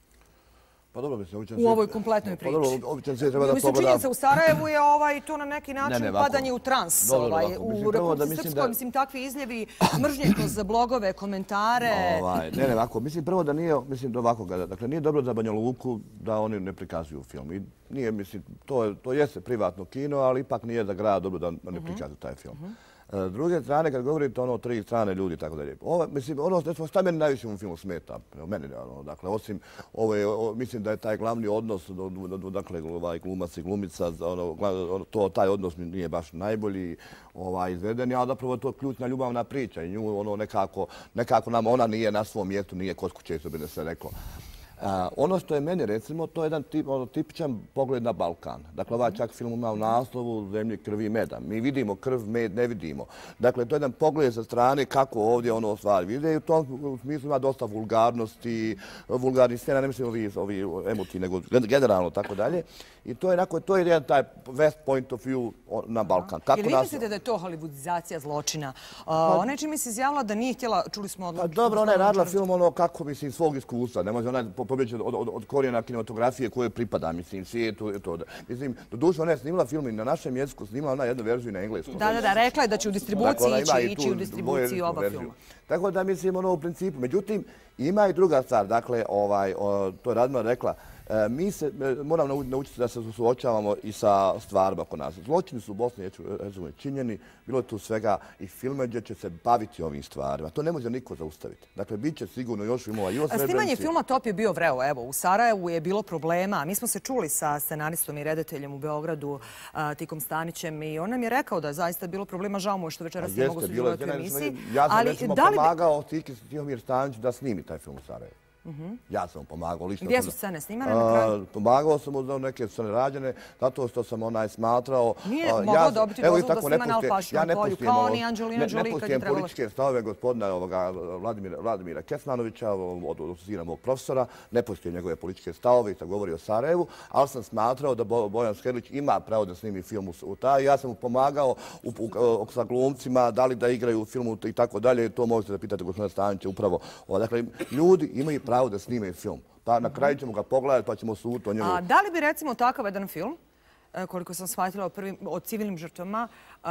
Pa dobro, mislim, u ovoj kompletnoj priči. Pa dobro, običan svijet treba da mislim, pogleda... Činjenica u Sarajevu je ovaj, to na neki način ne, ne, padanje u trans. Dobro, ovaj, ovako. Mislim, u Republici Srpskoj, da... mislim, takvi izljevi mržnje kroz blogove, komentare. Ovaj, ne, ne, ovako. Mislim, prvo da nije, mislim, ovako, dakle, nije dobro za Banja Luku da oni ne prikazuju film. I nije, mislim, to, je, to jeste privatno kino, ali ipak nije za grad dobro da ne prikazuju taj film. Uh -huh. S druge strane, kad govorite ono tri strane ljudi i tako dalje, ovo, mislim, ono što meni najviše u filmu smeta, meni, ono, dakle, osim, ovo je, o, mislim da je taj glavni odnos, do, do, do, dakle, ovaj, glumac i glumica, ono, to, taj odnos nije baš najbolji ovaj, izveden, a zapravo to je ključna ljubavna priča i nju, ono, nekako, nekako nam ona nije na svom mjestu, nije kod kuće, što bi ne se reklo. Uh, ono što je meni, recimo, to je jedan tip, ono, tipičan pogled na Balkan. Dakle, ovaj čak film ima u naslovu Zemlji krvi i meda. Mi vidimo krv, med ne vidimo. Dakle, to je jedan pogled sa strane kako ovdje ono stvari vide i u tom smislu ima dosta vulgarnosti, vulgarnih scena, ne mislim ovi, ovi emotivni, nego generalno tako dalje. I to je, nakon, to je jedan taj west point of view na Balkan. Kako Ili mislite da je to hollywoodizacija zločina? Uh, pa, ona je čim mi se izjavila da nije htjela, čuli smo odlučiti. Pa dobro, ona je radila film ono kako, mislim, svog iskustva. Ne može ona pobjeći od, od, od korijena kinematografije koje pripada, mislim, svijetu i to. Mislim, do duše ona je snimila film i na našem jeziku, snimila ona jednu verziju na engleskom. Da, da, da, rekla je da će u distribuciji dakle, ići, ići u distribuciji oba verziju. filma. Tako da, mislim, ono u principu. Međutim, ima i druga stvar, dakle, ovaj, o, to je Radmila rekla, Mi se moramo naučiti da se suočavamo i sa stvarima oko nas. Zločini su u Bosni i Hercegovini činjeni, bilo je tu svega i filme gdje će se baviti ovim stvarima. To ne može niko zaustaviti. Dakle, bit će sigurno još filmova i o Srebrenici. Snimanje filma Top je bio vreo. Evo, u Sarajevu je bilo problema. Mi smo se čuli sa scenaristom i redateljem u Beogradu, Tikom Stanićem, i on nam je rekao da je zaista bilo problema. Žao mu je što večeras ne mogu sudjelovati u emisiji. Ja sam recimo pomagao Tihomir Stanić da snimi taj film u Sarajevu. Ja sam mu pomagao lično. Gdje su scene snimane na kraju? Pomagao sam mu za neke scene rađene, zato što sam onaj smatrao... Nije mogao dobiti dozvolu da snima na Alpašinom polju, kao ni Anđelina Jolie kad je trebalo... Ne pustijem političke stavove gospodina Vladimira Kesmanovića, od sina mog profesora, ne pustijem njegove političke stavove i tako govori o Sarajevu, ali sam smatrao da Bojan Skerlić ima pravo da snimi film u taj. Ja sam mu pomagao sa glumcima, da li da igraju u filmu i tako dalje. To možete da pitate gospodina Stanića upravo. Dakle, ljudi imaju pravo da snime film. Pa na kraju ćemo ga pogledati pa ćemo suditi o njemu. A da li bi recimo takav jedan film, koliko sam shvatila o civilnim žrtvama,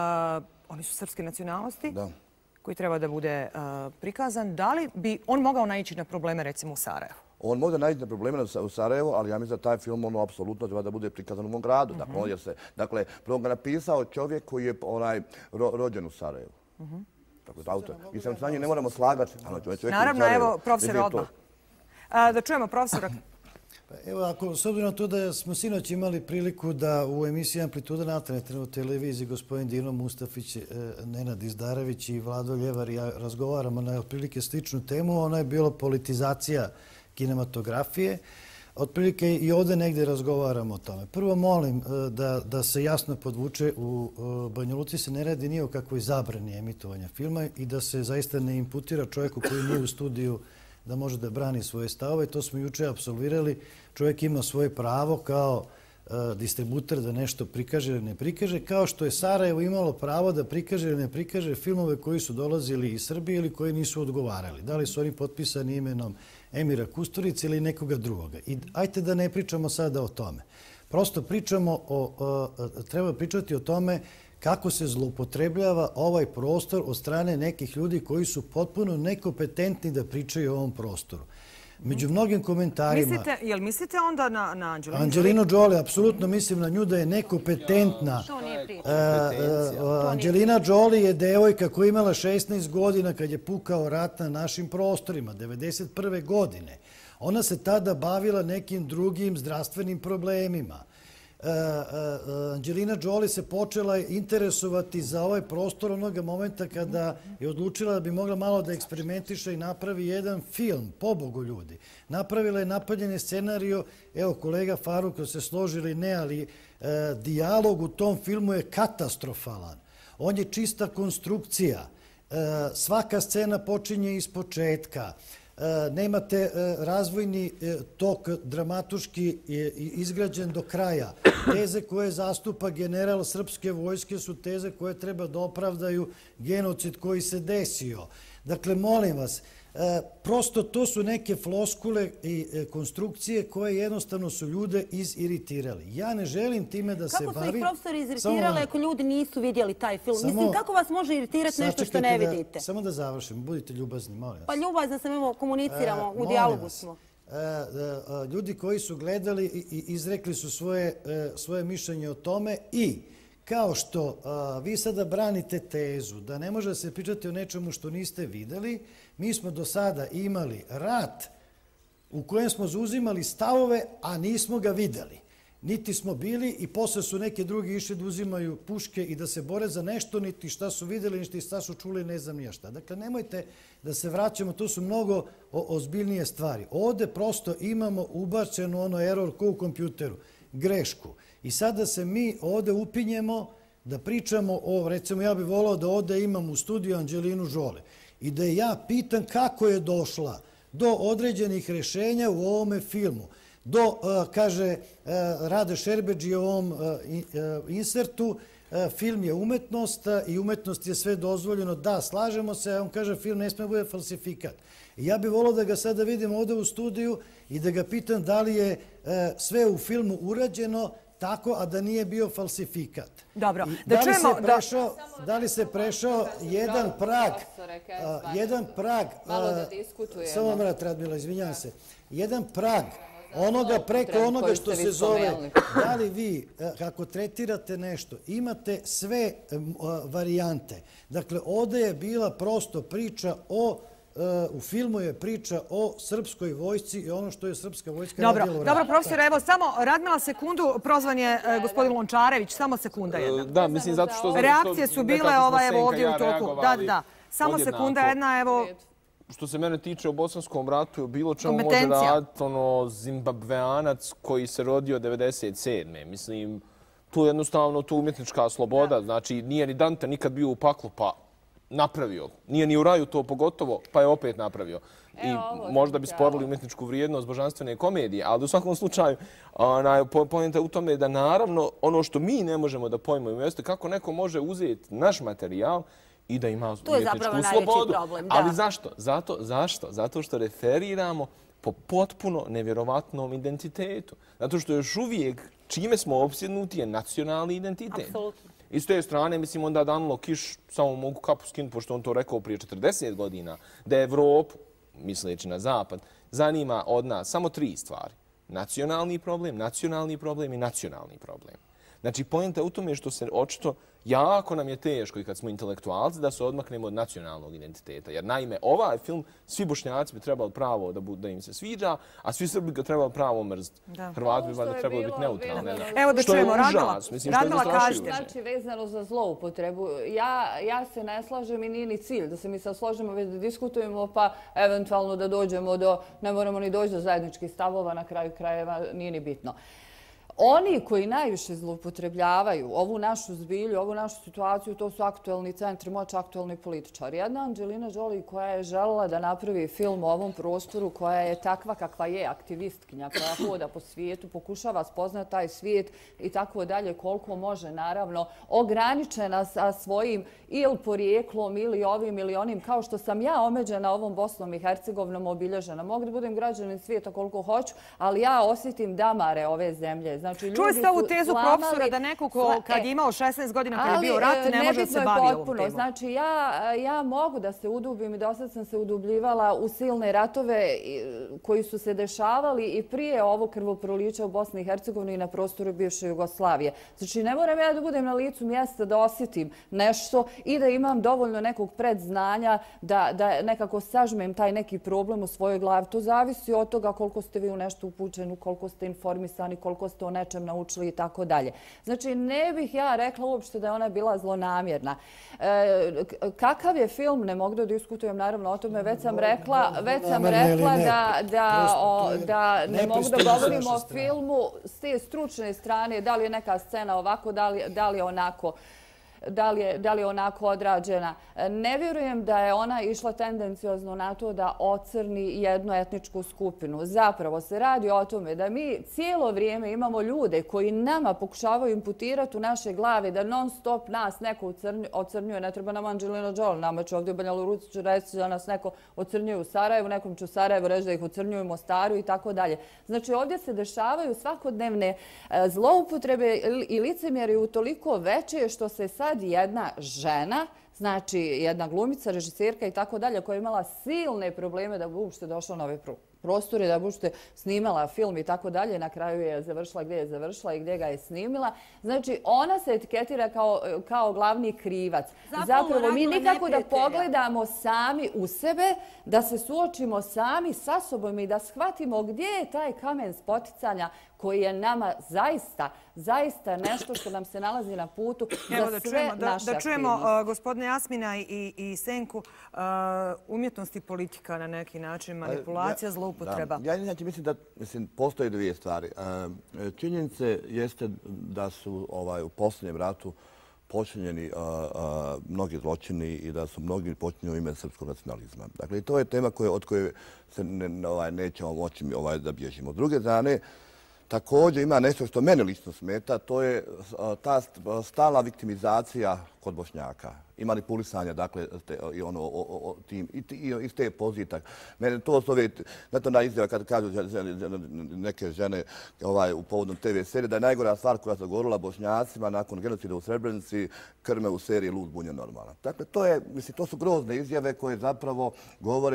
oni su srpske nacionalnosti, koji treba da bude prikazan, da li bi on mogao naići na probleme recimo u Sarajevu? On može naići na probleme u Sarajevu, ali ja mislim da taj film ono apsolutno treba da bude prikazan u mom gradu. Dakle, prvo ga napisao čovjek koji je rođen u Sarajevu. Mislim, sa njim ne moramo slagati. Naravno, evo, profesor odmah. Da čujemo profesora. Evo, ako, s obzirom na to da smo sinoć imali priliku da u emisiji Amplituda na alternativnoj televiziji gospodin Dino Mustafić, Nenad Izdarević i Vlado Ljevar i ja razgovaramo na otprilike sličnu temu, ona je bila politizacija kinematografije. Otprilike i ovdje negdje razgovaramo o tome. Prvo molim da se jasno podvuče, u Banja Luci se ne radi ni o kakvoj zabrani emitovanja filma i da se zaista ne imputira čovjeku koji nije u studiju da može da brani svoje stavove. To smo juče apsolvirali. Čovjek ima svoje pravo kao distributer da nešto prikaže ili ne prikaže, kao što je Sarajevo imalo pravo da prikaže ili ne prikaže filmove koji su dolazili iz Srbije ili koji nisu odgovarali. Da li su oni potpisani imenom Emira Kusturice ili nekoga drugoga. I ajte da ne pričamo sada o tome. Prosto pričamo o, treba pričati o tome kako se zloupotrebljava ovaj prostor od strane nekih ljudi koji su potpuno nekompetentni da pričaju o ovom prostoru. Među mnogim komentarima... Jel mislite onda na Anđelinu Jolie? Anđelinu Jolie, apsolutno mislim na nju da je nekompetentna. To nije priča. Anđelina Jolie je devojka koja je imala šesnaest godina kad je pukao rat na našim prostorima, devedeset prve godine. Ona se tada bavila nekim drugim zdravstvenim problemima. Anđelina Jolie se počela interesovati za ovaj prostor onoga momenta kada je odlučila da bi mogla malo da eksperimentiše i napravi jedan film, pobogu ljudi. Napravila je napaljeni scenarijo, evo kolega Faruk se složili ne, ali dijalog u tom filmu je katastrofalan. On je čista konstrukcija. Svaka scena počinje iz početka. Nemate razvojni tok dramatuški izgrađen do kraja. Teze koje zastupa general srpske vojske su teze koje treba da opravdaju genocid koji se desio. Dakle, molim vas, prosto to su neke floskule i konstrukcije koje jednostavno su ljude iziritirali. Ja ne želim time da se bavim... Kako su ih profesori iziritirali ako ljudi nisu vidjeli taj film? Mislim, kako vas može iritirati nešto što ne vidite? Samo da završim, budite ljubazni, molim vas. Pa ljubazno sam, evo, komuniciramo, u dijalogu smo. Ljudi koji su gledali i izrekli su svoje mišljenje o tome i kao što vi sada branite tezu da ne može se pričati o nečemu što niste videli, mi smo do sada imali rat u kojem smo zauzimali stavove, a nismo ga videli. Niti smo bili i posle su neki drugi išli da uzimaju puške i da se bore za nešto, niti šta su videli, niti šta su čuli, ne znam nije šta. Dakle, nemojte da se vraćamo, to su mnogo ozbiljnije stvari. Ovde prosto imamo ubačenu ono error ko u kompjuteru, grešku. I sada se mi ovde upinjemo da pričamo o, recimo, ja bih volao da ovde imam u studiju Anđelinu Jolie i da ja pitam kako je došla do određenih rešenja u ovome filmu. Do, kaže Rade Šerbedži u ovom insertu, film je umetnost i umetnost je sve dozvoljeno. Da, slažemo se, on kaže film ne sme bude falsifikat. Ja bih volao da ga sada vidim ovde u studiju i da ga pitam da li je sve u filmu urađeno tako, a da nije bio falsifikat. Dobro, da čujemo... Da li se prešao jedan prag... Jedan prag... Malo da diskutujemo. Samo mrat, Radmila, izvinjam se. Jedan prag onoga preko onoga što se zove, da li vi, kako tretirate nešto, imate sve varijante. Dakle, ovdje je bila prosto priča o u filmu je priča o srpskoj vojsci i ono što je srpska vojska radila u ratu. Dobro, profesor, evo samo Radmila sekundu, prozvan je gospodin Lončarević, samo sekunda jedna. Da, mislim, zato što... Reakcije su bile ovdje u toku. Da, da, samo sekunda jedna, evo... Što se mene tiče o Bosanskom ratu, bilo čemu može raditi ono Zimbabveanac koji se rodio devedeset sedme. Mislim, tu je jednostavno tu umjetnička sloboda. Znači, nije ni Dante nikad bio u paklu, pa napravio. Nije ni u raju to pogotovo, pa je opet napravio. I možda bi sporili umjetničku vrijednost božanstvene komedije, ali u svakom slučaju pojenta u tome da naravno ono što mi ne možemo da pojmemo jeste kako neko može uzeti naš materijal i da ima umjetničku slobodu. To je zapravo najveći problem. Ali zašto? Zato, zašto? Zato što referiramo po potpuno nevjerovatnom identitetu. Zato što još uvijek čime smo opsjednuti je nacionalni identitet. Apsolutno. I s te strane, mislim, onda Danilo Kiš, samo mogu kapu skinuti, pošto on to rekao prije četrdeset godina, da je Evropu, misleći na zapad, zanima od nas samo tri stvari. Nacionalni problem, nacionalni problem i nacionalni problem. Znači, pojenta u tome što se očito jako nam je teško i kad smo intelektualci da se odmaknemo od nacionalnog identiteta. Jer naime, ovaj film, svi Bošnjaci bi trebali pravo da, da im se sviđa, a svi Srbi ga trebali pravo mrziti. Hrvati bi valjda trebali biti neutralni. Evo da čujemo, Radmila, Radmila kažete. Znači, vezano za zloupotrebu, ja, ja se ne slažem i nije ni cilj da se mi sad složimo, već da diskutujemo, pa eventualno da dođemo do, ne moramo ni doći do zajedničkih stavova, na kraju krajeva nije ni bitno. Oni koji najviše zloupotrebljavaju ovu našu zbilju, ovu našu situaciju, to su aktuelni centri moći, aktuelni političari. Jedna Angelina Jolie koja je željela da napravi film u ovom prostoru, koja je takva kakva je, aktivistkinja, koja hoda po svijetu, pokušava spoznati taj svijet i tako dalje, koliko može, naravno, ograničena sa svojim ili porijeklom ili ovim ili onim, kao što sam ja omeđena ovom Bosnom i Hercegovinom obilježena. Mogu da budem građanin svijeta koliko hoću, ali ja osjetim damare ove zemlje. Znači, čuje ste ovu tezu profesora da neko ko kad je imao šesnaest godina kad je bio rat ne može da se bavi ovom temom. Znači, ja, ja mogu da se udubim i do sad sam se udubljivala u silne ratove koji su se dešavali i prije ovog krvoprolića u Bosni i Hercegovini i na prostoru bivše Jugoslavije. Znači, ne moram ja da budem na licu mjesta da osjetim nešto i da imam dovoljno nekog predznanja da, da nekako sažmem taj neki problem u svojoj glavi. To zavisi od toga koliko ste vi u nešto upućeni, koliko ste informisani, koliko ste o nečem naučili i tako dalje. Znači, ne bih ja rekla uopšte da je ona bila zlonamjerna. E, kakav je film, ne mogu da diskutujem naravno o tome, već sam rekla, već sam rekla da, da, o, da ne mogu da govorim o filmu s te stručne strane, da li je neka scena ovako, da li, da li je onako. Da li, je, da li je onako odrađena. Ne vjerujem da je ona išla tendenciozno na to da ocrni jednu etničku skupinu. Zapravo se radi o tome da mi cijelo vrijeme imamo ljude koji nama pokušavaju imputirati u naše glave da non stop nas neko ocrnjuje. Ne treba nam Angelina Jolie, nama će ovdje u Banja Luci reći da nas neko ocrnjuje u Sarajevu, nekom će u Sarajevu reći da ih ocrnjuje u Mostaru i tako dalje. Znači ovdje se dešavaju svakodnevne zloupotrebe i licemjeri utoliko veće što se sad jedna žena, znači jedna glumica, režiserka i tako dalje, koja je imala silne probleme da bi uopšte došla na ove prostore, da bi uopšte snimala film i tako dalje, na kraju je završila gdje je završila i gdje ga je snimila. Znači, ona se etiketira kao, kao glavni krivac. Zapravo, mi nikako da pogledamo sami u sebe, da se suočimo sami sa sobom i da shvatimo gdje je taj kamen spoticanja koji je nama zaista, zaista nešto što nam se nalazi na putu za sve naše aktivnosti. Da čujemo gospodine Jasmina i, i Senku, uh, umjetnost i politika na neki način, manipulacija, zloupotreba. Ja inače mislim da mislim, postoje dvije stvari. Činjenice jeste da su ovaj, u posljednjem ratu počinjeni uh, uh, mnogi zločini i da su mnogi počinjeni u ime srpskog nacionalizma. Dakle, i to je tema koje, od koje se ne, ovaj, nećemo moći ovaj, da bježimo. S druge strane, također ima nešto što mene lično smeta, to je ta stalna viktimizacija kod Bošnjaka i manipulisanja, dakle, i ono, tim, i iz te pozitak. Mene to zove, znate ona izjava kada kažu neke žene u povodnom te ve serije, da je najgora stvar koja se govorila Bošnjacima nakon genocida u Srebrenici, krme u seriji Lud bunje normalna. Dakle, to je, mislim, to su grozne izjave koje zapravo govore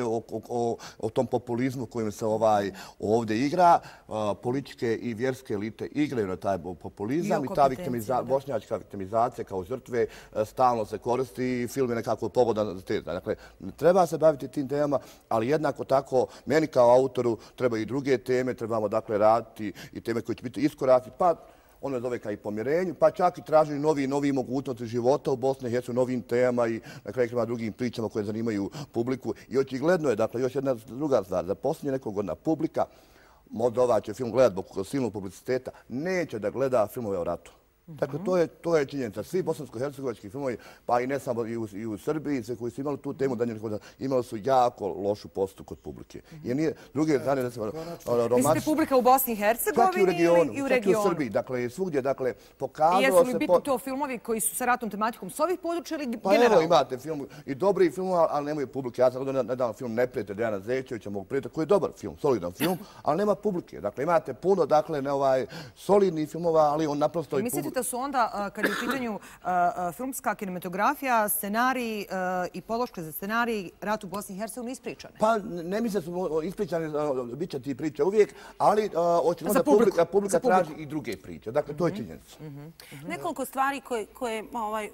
o tom populizmu kojim se ovaj ovdje igra. Političke i vjerske elite igraju na taj populizam i ta bošnjačka viktimizacija kao žrtve stalno se koristi i film je nekako pogodan za te. Dakle, treba se baviti tim temama, ali jednako tako meni kao autoru treba i druge teme, trebamo dakle raditi i teme koje će biti iskoraci, pa ono je zove kao i pomirenju, pa čak i tražili novi novi mogućnosti života u Bosni i Hercegovini, novim temama i na kraju krajeva drugim pričama koje zanimaju publiku. I očigledno je, dakle, još jedna druga stvar, za posljednje nekog godina publika, možda ova će film gledati zbog silnog publiciteta, neće da gleda filmove o ratu. Dakle, to je činjenica. Svi bosansko-hercegovački filmovi, pa i ne samo i u Srbiji, sve koji su imali tu temu, imali su jako lošu postu kod publike. Jer nije, druge strane, recimo, romantično... Mislite publika u Bosni i Hercegovini ili u regionu? Čak i u Srbiji, dakle, svugdje, dakle, pokazalo se... Jesu li bitni to filmovi koji su sa ratnom tematikom s ovih područja ili generalno? Pa evo, imate film i dobri filmova, ali nemaju publike. Ja sam gledao nedavno film Neprijatelj Dejana Zečevića, mog prijatelja, koji je dobar film, solidan film, ali nema publike. Dakle, imate puno, dakle, solidnih filmova, ali on naprosto... Da su onda, kad je u pitanju filmska kinematografija, scenarij i podloške za scenarij Rat u Bosni i Hercegovini ispričane? Pa ne mislim da su ispričane, bit će ti priče uvijek, ali očigledno da publika traži i druge priče. Dakle, to je činjenica. Nekoliko stvari koje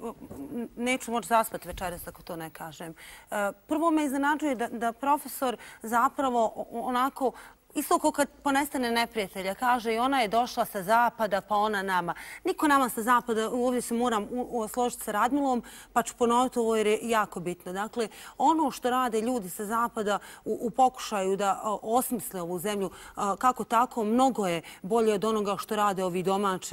neću moći zaspati večeras ako to ne kažem. Prvo me iznenađuje da profesor zapravo onako isto kao kad ponestane neprijatelja, kaže i ona je došla sa zapada, pa ona nama. Niko nama sa zapada, ovdje se moram složiti sa Radmilom, pa ću ponoviti ovo jer je jako bitno. Dakle, ono što rade ljudi sa zapada u pokušaju da osmisle ovu zemlju, kako tako, mnogo je bolje od onoga što rade ovi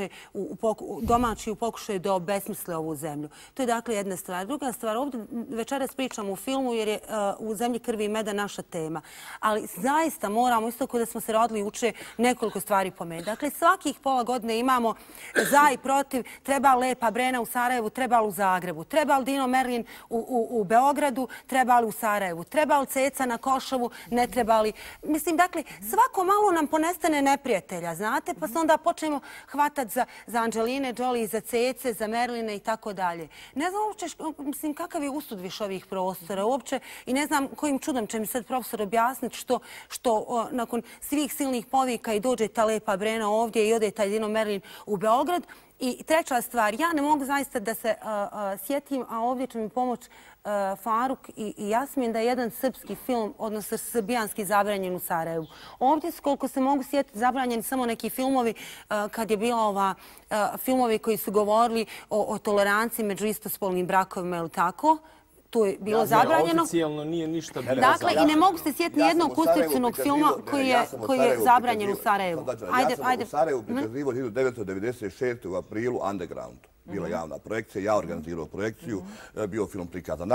domaći u pokušaju da obesmisle ovu zemlju. To je dakle jedna stvar. Druga stvar, ovdje večeras pričam u filmu jer je u Zemlji krvi i meda naša tema. Ali zaista moramo isto kada smo se rodili uče nekoliko stvari pomenuti. Dakle, svakih pola godine imamo za i protiv, treba Lepa Brena u Sarajevu, treba li u Zagrebu, treba li Dino Merlin u Beogradu, treba li u Sarajevu, treba li Ceca na Košovu, ne treba li. Mislim, dakle, svako malo nam ponestane neprijatelja, znate, pa se onda počnemo hvatati za Anđeline Jolie, za Cece, za Merline i tako dalje. Ne znam uopće, mislim, kakav je usud više ovih prostora uopće i ne znam kojim čudom će mi sad profesor objasniti što nakon svih silnih povika i dođe ta Lepa Brena ovdje i ode taj Dino Merlin u Beograd. I treća stvar, ja ne mogu zaista da se sjetim, a ovdje će mi pomoći Faruk i Jasmin, da je jedan srpski film, odnosno srbijanski, zabranjen u Sarajevu. Ovdje su, koliko se mogu sjetiti, zabranjeni samo neki filmovi kad je bila ova filmovi koji su govorili o toleranciji među istospolnim brakovima ili tako. To je bilo zabranjeno. Oficijalno nije ništa bilo Dakle, i ne mogu se sjetiti nijednog konstrukcijnog filma koji je zabranjen u Sarajevu. Ja sam u Sarajevu prikazivao hiljadu devetsto devedeset šeste. u aprilu Underground. Bila javna projekcija, ja organizirao projekciju, bio film prikazan.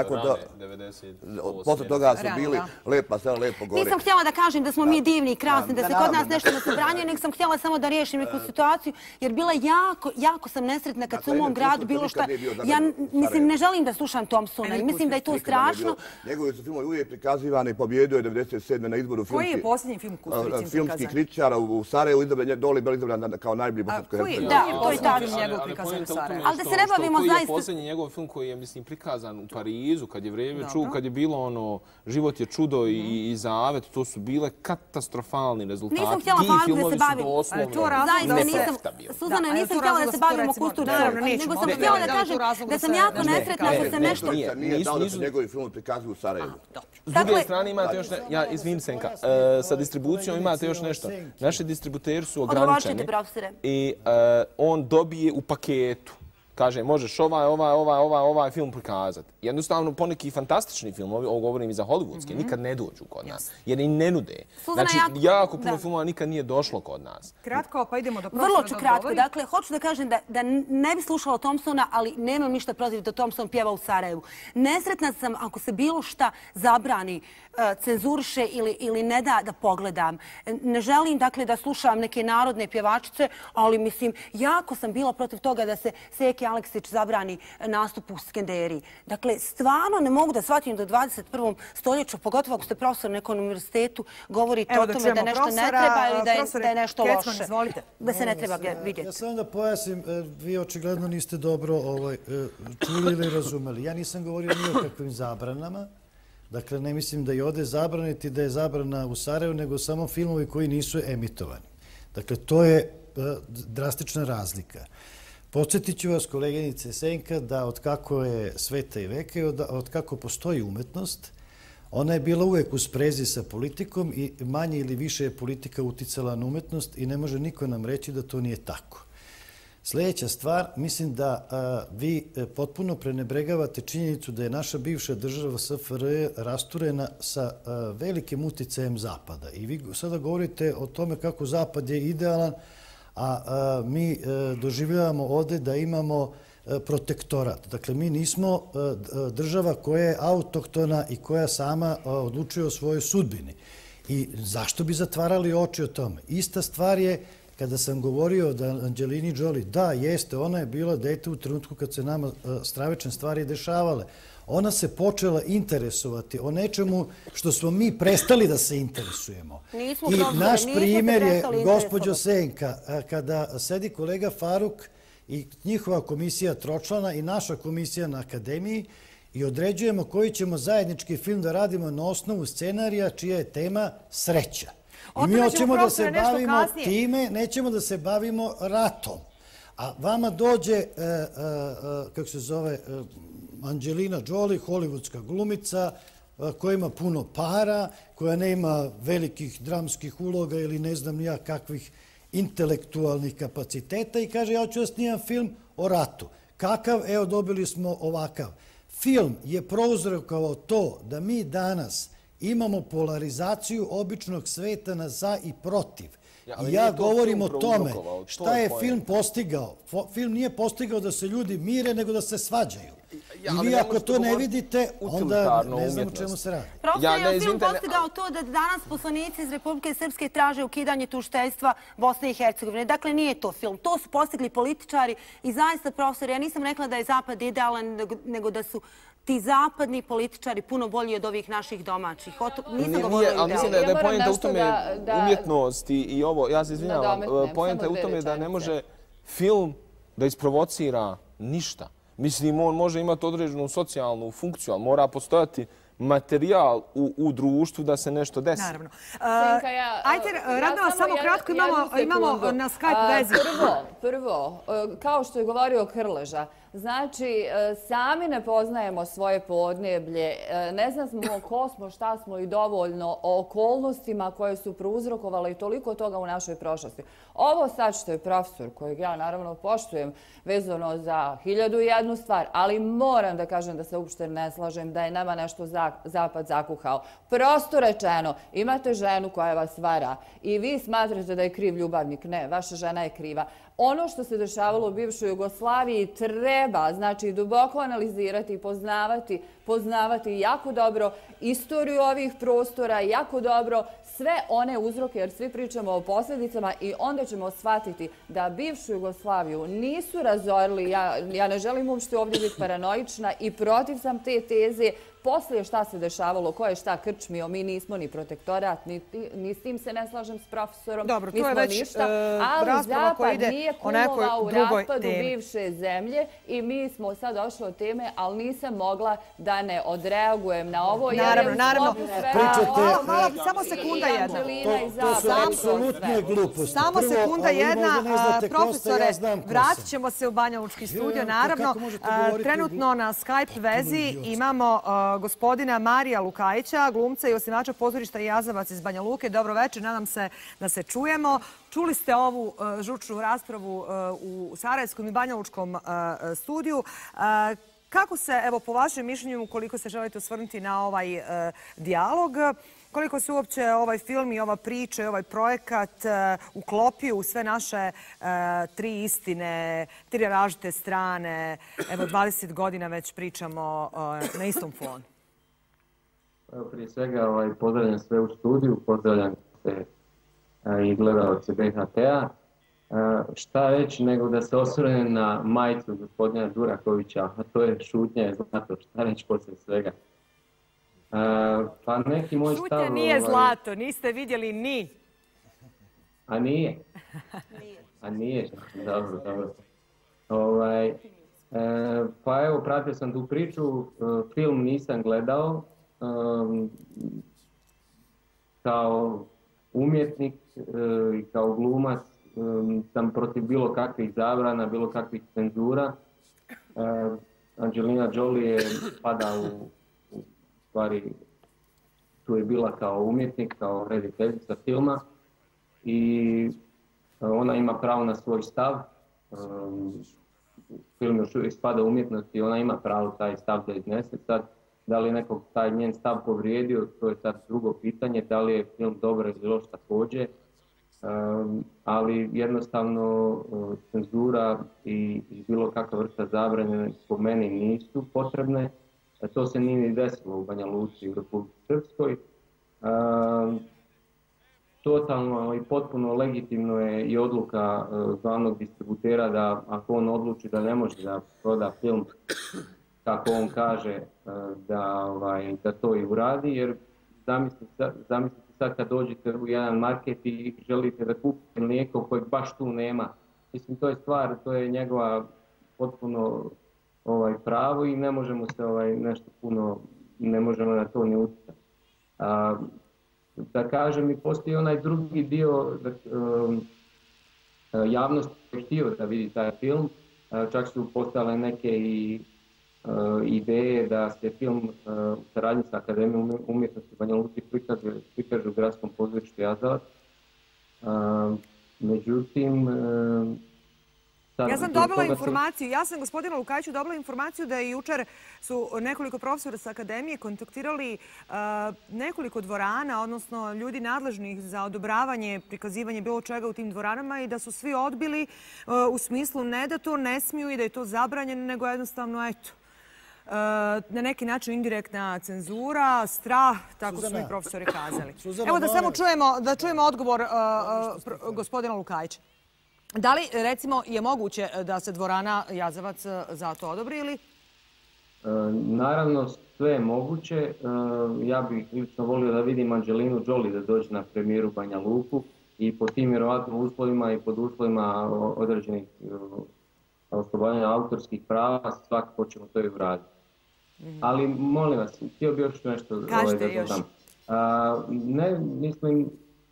Posle toga su bili Lepa sela, Lepo gore. Nisam htjela da kažem da smo mi divni i krasni, da se kod nas nešto ne zabranjuje, nego sam htjela samo da riješim neku situaciju, jer bila jako, jako sam nesretna kad su u mom gradu bilo šta. Ja, mislim, ne želim da slušam Thompsona i mislim da je to strašno. Njegovi su filmovi uvijek prikazivani i pobjedio je devedeset sedme na izboru filmski. Koji je posljednji film Kusturićin filmski kritičara u Sarajevu, Doli Bel izabran kao najbolji bosansko-hercegovački. Da, to je tačno njegov prikazan u Sarajevu. Ali da se ne bavimo zaista... Koji je posljednji njegov film koji je, mislim, prikazan u Parizu, kad je vrijeme čuo, kad je bilo ono, život je čudo i zavet, to su bile katastrofalni rezultati. Nisam htjela Faruk da se bavim. Zaista nisam, Suzana, nisam htjela da se bavimo Kusturićinom, nego sam htjela da kažem da sam jako nesretna ako se nešto... Nije dao da se njegovi film prikazuju u Sarajevu. S druge strane imate još nešto, ja izvim Senka, sa distribucijom imate još nešto. Naši distributeri su ograničeni i on dobije u paketu. Kaže, možeš ovaj, ovaj, ovaj, ovaj, ovaj film prikazati. Jednostavno, poneki fantastični filmovi, ovo govorim i za hollywoodske, nikad ne dođu kod nas. Jer i ne nude. Znači, jako puno filmova nikad nije došlo kod nas. Kratko, pa idemo do profesora da odgovori. Vrlo ću kratko. Dakle, hoću da kažem da ne bi slušala Thompsona, ali nemam ništa protiv da Thompson pjeva u Sarajevu. Nesretna sam ako se bilo šta zabrani, cenzuriše ili ne da da pogledam. Ne želim, dakle, da slušam neke narodne pjevačice, ali, mislim, jako sam bila protiv toga da se Seke Joki Aleksić zabrani nastup u Skenderiji. Dakle, stvarno ne mogu da shvatim da u dvadeset prvom stoljeću, pogotovo ako ste profesor na nekom univerzitetu, govorite o tome da nešto ne treba ili da je nešto loše. Da se ne treba vidjeti. Ja samo da pojasnim, vi očigledno niste dobro čuli ili razumeli. Ja nisam govorio ni o kakvim zabranama. Dakle, ne mislim da je ovdje zabraniti da je zabrana u Sarajevu, nego samo filmovi koji nisu emitovani. Dakle, to je drastična razlika. Podsjetit ću vas, koleginice Senka, da od kako je sveta i veka i od kako postoji umetnost, ona je bila uvek u sprezi sa politikom i manje ili više je politika uticala na umetnost i ne može niko nam reći da to nije tako. Sljedeća stvar, mislim da vi potpuno prenebregavate činjenicu da je naša bivša država S F R J rasturena sa velikim uticajem Zapada. I vi sada govorite o tome kako Zapad je idealan, a mi doživljavamo ovdje da imamo protektorat. Dakle, mi nismo država koja je autohtona i koja sama odlučuje o svojoj sudbini. I zašto bi zatvarali oči o tome? Ista stvar je kada sam govorio da Angelini Jolie, da, jeste, ona je bila dete u trenutku kad se nama stravične stvari dešavale. Ona se počela interesovati o nečemu što smo mi prestali da se interesujemo. I naš primjer je, gospođo Senka, kada sedi kolega Faruk i njihova komisija tročlana i naša komisija na akademiji i određujemo koji ćemo zajednički film da radimo na osnovu scenarija čija je tema sreća. I mi hoćemo da se bavimo time, nećemo da se bavimo ratom. A vama dođe, kako se zove, Angelina Jolie, hollywoodska glumica, koja ima puno para, koja nema velikih dramskih uloga ili ne znam nija kakvih intelektualnih kapaciteta i kaže, ja hoću da snimam film o ratu. Kakav? Evo, dobili smo ovakav. Film je prouzrokovao to da mi danas imamo polarizaciju običnog sveta na za i protiv. I ja govorim o tome šta je film postigao. Film nije postigao da se ljudi mire, nego da se svađaju. I vi ako to ne vidite, onda ne znam o čemu se radi. Profesor, je film postigao to da danas poslanici iz Republike Srpske traže ukidanje tužiteljstva Bosne i Hercegovine. Dakle, nije to film. To su postigli političari i zaista, profesor, ja nisam rekla da je Zapad idealan, nego da su ti zapadni političari puno bolji od ovih naših domaćih. Nisam govorila idealno. Ali mislim da je pojenta u tome umjetnost i ovo, ja se izvinjavam, pojenta je u tome da ne može film da isprovocira ništa. Mislim, on može imati određenu socijalnu funkciju, ali mora postojati materijal u društvu da se nešto desi. Naravno. Ajde, Radmila, samo kratko imamo na Skype vezi. Prvo, kao što je govorio Krleža, znači, sami ne poznajemo svoje podneblje, ne znamo ko smo, šta smo i dovoljno o okolnostima koje su prouzrokovale i toliko toga u našoj prošlosti. Ovo sad što je profesor, kojeg ja naravno poštujem, vezano za hiljadu i jednu stvar, ali moram da kažem da se uopšte ne slažem da je nama nešto Zapad zakuhao. Prosto rečeno, imate ženu koja vas vara i vi smatrate da je kriv ljubavnik. Ne, vaša žena je kriva. Ono što se dešavalo u bivšoj Jugoslaviji treba, znači, duboko analizirati i poznavati, poznavati jako dobro istoriju ovih prostora, jako dobro sve one uzroke, jer svi pričamo o posljedicama i onda ćemo shvatiti da bivšu Jugoslaviju nisu razorili, ja, ja ne želim uopšte ovdje biti paranoična i protiv sam te teze. Poslije šta se dešavalo, ko je šta krčmio, mi nismo ni protektorat, ni, ni s tim se ne slažem s profesorom, Dobro, nismo to je već, ništa, uh, ali Zapad ide nije kumovao u raspadu bivše zemlje i mi smo sad došli od teme, ali nisam mogla da ne odreagujem na ovo. Naravno, jer naravno. Pričate, malo, malo, samo sekunda jedna. To, to su apsolutne gluposti. Samo Prvo, sekunda jedna, profesore, ja znam vratit ćemo se u Banja Lučki studio, naravno. Trenutno na Skype vezi imamo gospodina Marija Lukajića, glumca i osnivača pozorišta Jazavac iz Banja Luke. Dobro večer, nadam se da se čujemo. Čuli ste ovu žučnu raspravu u Sarajevskom i Banja Lučkom studiju. Kako se, evo, po vašem mišljenju, koliko se želite osvrnuti na ovaj dijalog, koliko se uopće ovaj film i ova priča i ovaj projekat uklopio u sve naše tri istine, tri različite strane? Evo, dvadeset godina već pričamo na istom fonu. Prije svega pozdravljam sve u studiju, pozdravljam se i gledalce B H T-a. Šta reći nego da se osvrne na majicu gospodina Durakovića, a to je šutnja je zlato, šta reći poslije svega. Pa neki moj stav... Šutnja nije zlato, niste vidjeli ni. A nije? A nije, dobro, dobro. Ovaj, pa evo, pratio sam tu priču, film nisam gledao. Kao umjetnik i kao glumac sam protiv bilo kakvih zabrana, bilo kakvih cenzura. Angelina Jolie je pada u, u stvari, tu je bila kao umjetnik, kao rediteljica filma i ona ima pravo na svoj stav. Film još uvijek spada umjetnost i ona ima pravo taj stav da iznese. Sad, da li je nekog taj njen stav povrijedio, to je sad drugo pitanje, da li je film dobro ili loš također. Um, ali jednostavno uh, cenzura i, i bilo kakva vrsta zabrane po meni nisu potrebne. E, to se nije ni desilo u Banja Luci i u Republici Srpskoj. Um, totalno i potpuno legitimno je i odluka uh, glavnog distributera da ako on odluči da ne može da proda film kako on kaže uh, da, ovaj, da to i uradi, jer zamislite, zamislite sad kad dođete u jedan market i želite da kupite mlijeko kojeg baš tu nema. Mislim, to je stvar, to je njegova potpuno ovaj, pravo i ne možemo se ovaj, nešto puno, ne možemo na to ni utjecati. Da kažem, i postoji onaj drugi dio da, um, javnost je htio da vidi taj film, čak su postale neke i Uh, ideje da se film uh, u saradnji sa Akademijom umjetnosti Banja Luci prikaže u gradskom pozorištu Jazavac. Uh, međutim, uh, sad, ja sam dobila informaciju, ja sam gospodinu Lukajiću dobila informaciju da je jučer su nekoliko profesora sa Akademije kontaktirali uh, nekoliko dvorana, odnosno ljudi nadležnih za odobravanje, prikazivanje bilo čega u tim dvoranama i da su svi odbili uh, u smislu ne da to ne smiju i da je to zabranjeno, nego jednostavno eto. Na neki način indirektna cenzura, strah, tako su i profesori kazali. Evo da samo čujemo, da čujemo odgovor uh, uh, gospodina Lukajića. Da li, recimo, je moguće da se dvorana Jazavac za to odobri ili? Uh, naravno, sve je moguće. Uh, ja bih lično volio da vidim Angelinu Jolie da dođe na premijeru Banja Luku i po tim vjerovatnim uslovima i pod uslovima određenih uh, oslobađanja autorskih prava, svakako ćemo to i uraditi. Mm-hmm. Ali, molim vas, htio bi još nešto ovaj, da dodam. Uh, ne, mislim,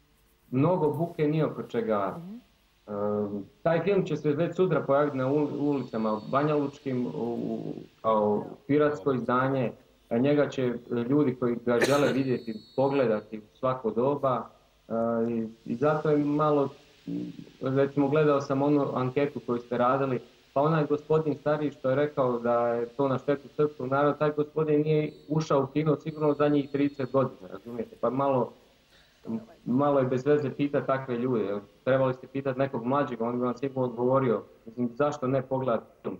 mnogo buke nije oko čega. Mm-hmm. Uh, taj film će se već sutra pojaviti na ulicama Banja Lučkim, u, kao piratsko izdanje. A njega će ljudi koji ga žele vidjeti, pogledati u svako doba. Uh, i, I zato je malo, recimo, gledao sam onu anketu koju ste radili, pa onaj gospodin stariji što je rekao da je to na štetu srpskog naroda, taj gospodin nije ušao u kino sigurno za njih trideset godina, razumijete? Pa malo, malo je bez veze pitati takve ljude. Trebali ste pitati nekog mlađega, on bi vam sigurno odgovorio. Mislim, zašto ne pogledati film?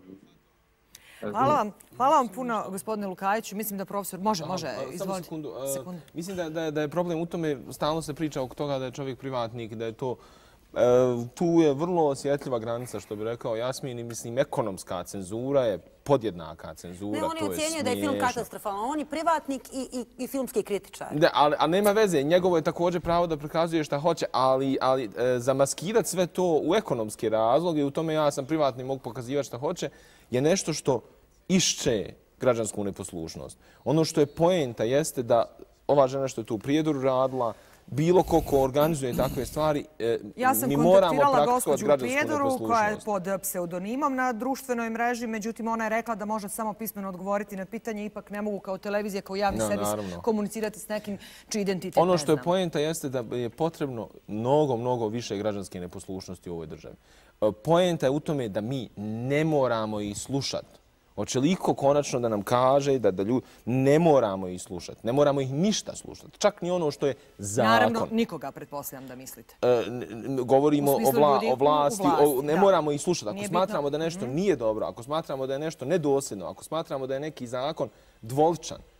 Hvala vam, hvala vam puno, gospodine Lukajiću. Mislim da profesor može, može, izvolite. Samo sekundu. sekundu. Mislim da, da, je, da je problem u tome, stalno se priča oko toga da je čovjek privatnik, da je to... E, tu je vrlo osjetljiva granica, što bi rekao Jasmin, i mislim, ekonomska cenzura je podjednaka cenzura. Ne, oni ocjenjuju da je film katastrofalan. On je privatnik i, i, i filmski kritičar. Da, ali, ali nema veze. Njegovo je također pravo da prikazuje šta hoće, ali, ali e, zamaskirati sve to u ekonomski razlog i u tome ja sam privatni, mogu pokazivati šta hoće, je nešto što išće građansku neposlušnost. Ono što je poenta jeste da ova žena što je tu u Prijedoru radila, bilo ko ko organizuje takve stvari, ja sam mi moramo kontaktirala gospođu u Prijedoru koja je pod pseudonimom na društvenoj mreži, međutim ona je rekla da može samo pismeno odgovoriti na pitanje, ipak ne mogu kao televizija, kao javni no, servis naravno. komunicirati s nekim čiji identitet ono ne što je znam. poenta jeste da je potrebno mnogo, mnogo više građanske neposlušnosti u ovoj državi. Poenta je u tome da mi ne moramo ih slušati. Hoće li iko konačno da nam kaže da, da ljudi ne moramo ih slušati, ne moramo ih ništa slušati, čak ni ono što je zakon. Naravno, nikoga pretpostavljam da mislite. E, govorimo o, vla, ljudi, o vlasti, vlasti o, ne da. moramo ih slušati. Ako nije smatramo bitno. da nešto mm-hmm. nije dobro, ako smatramo da je nešto nedosljedno, ako smatramo da je neki zakon dvoličan,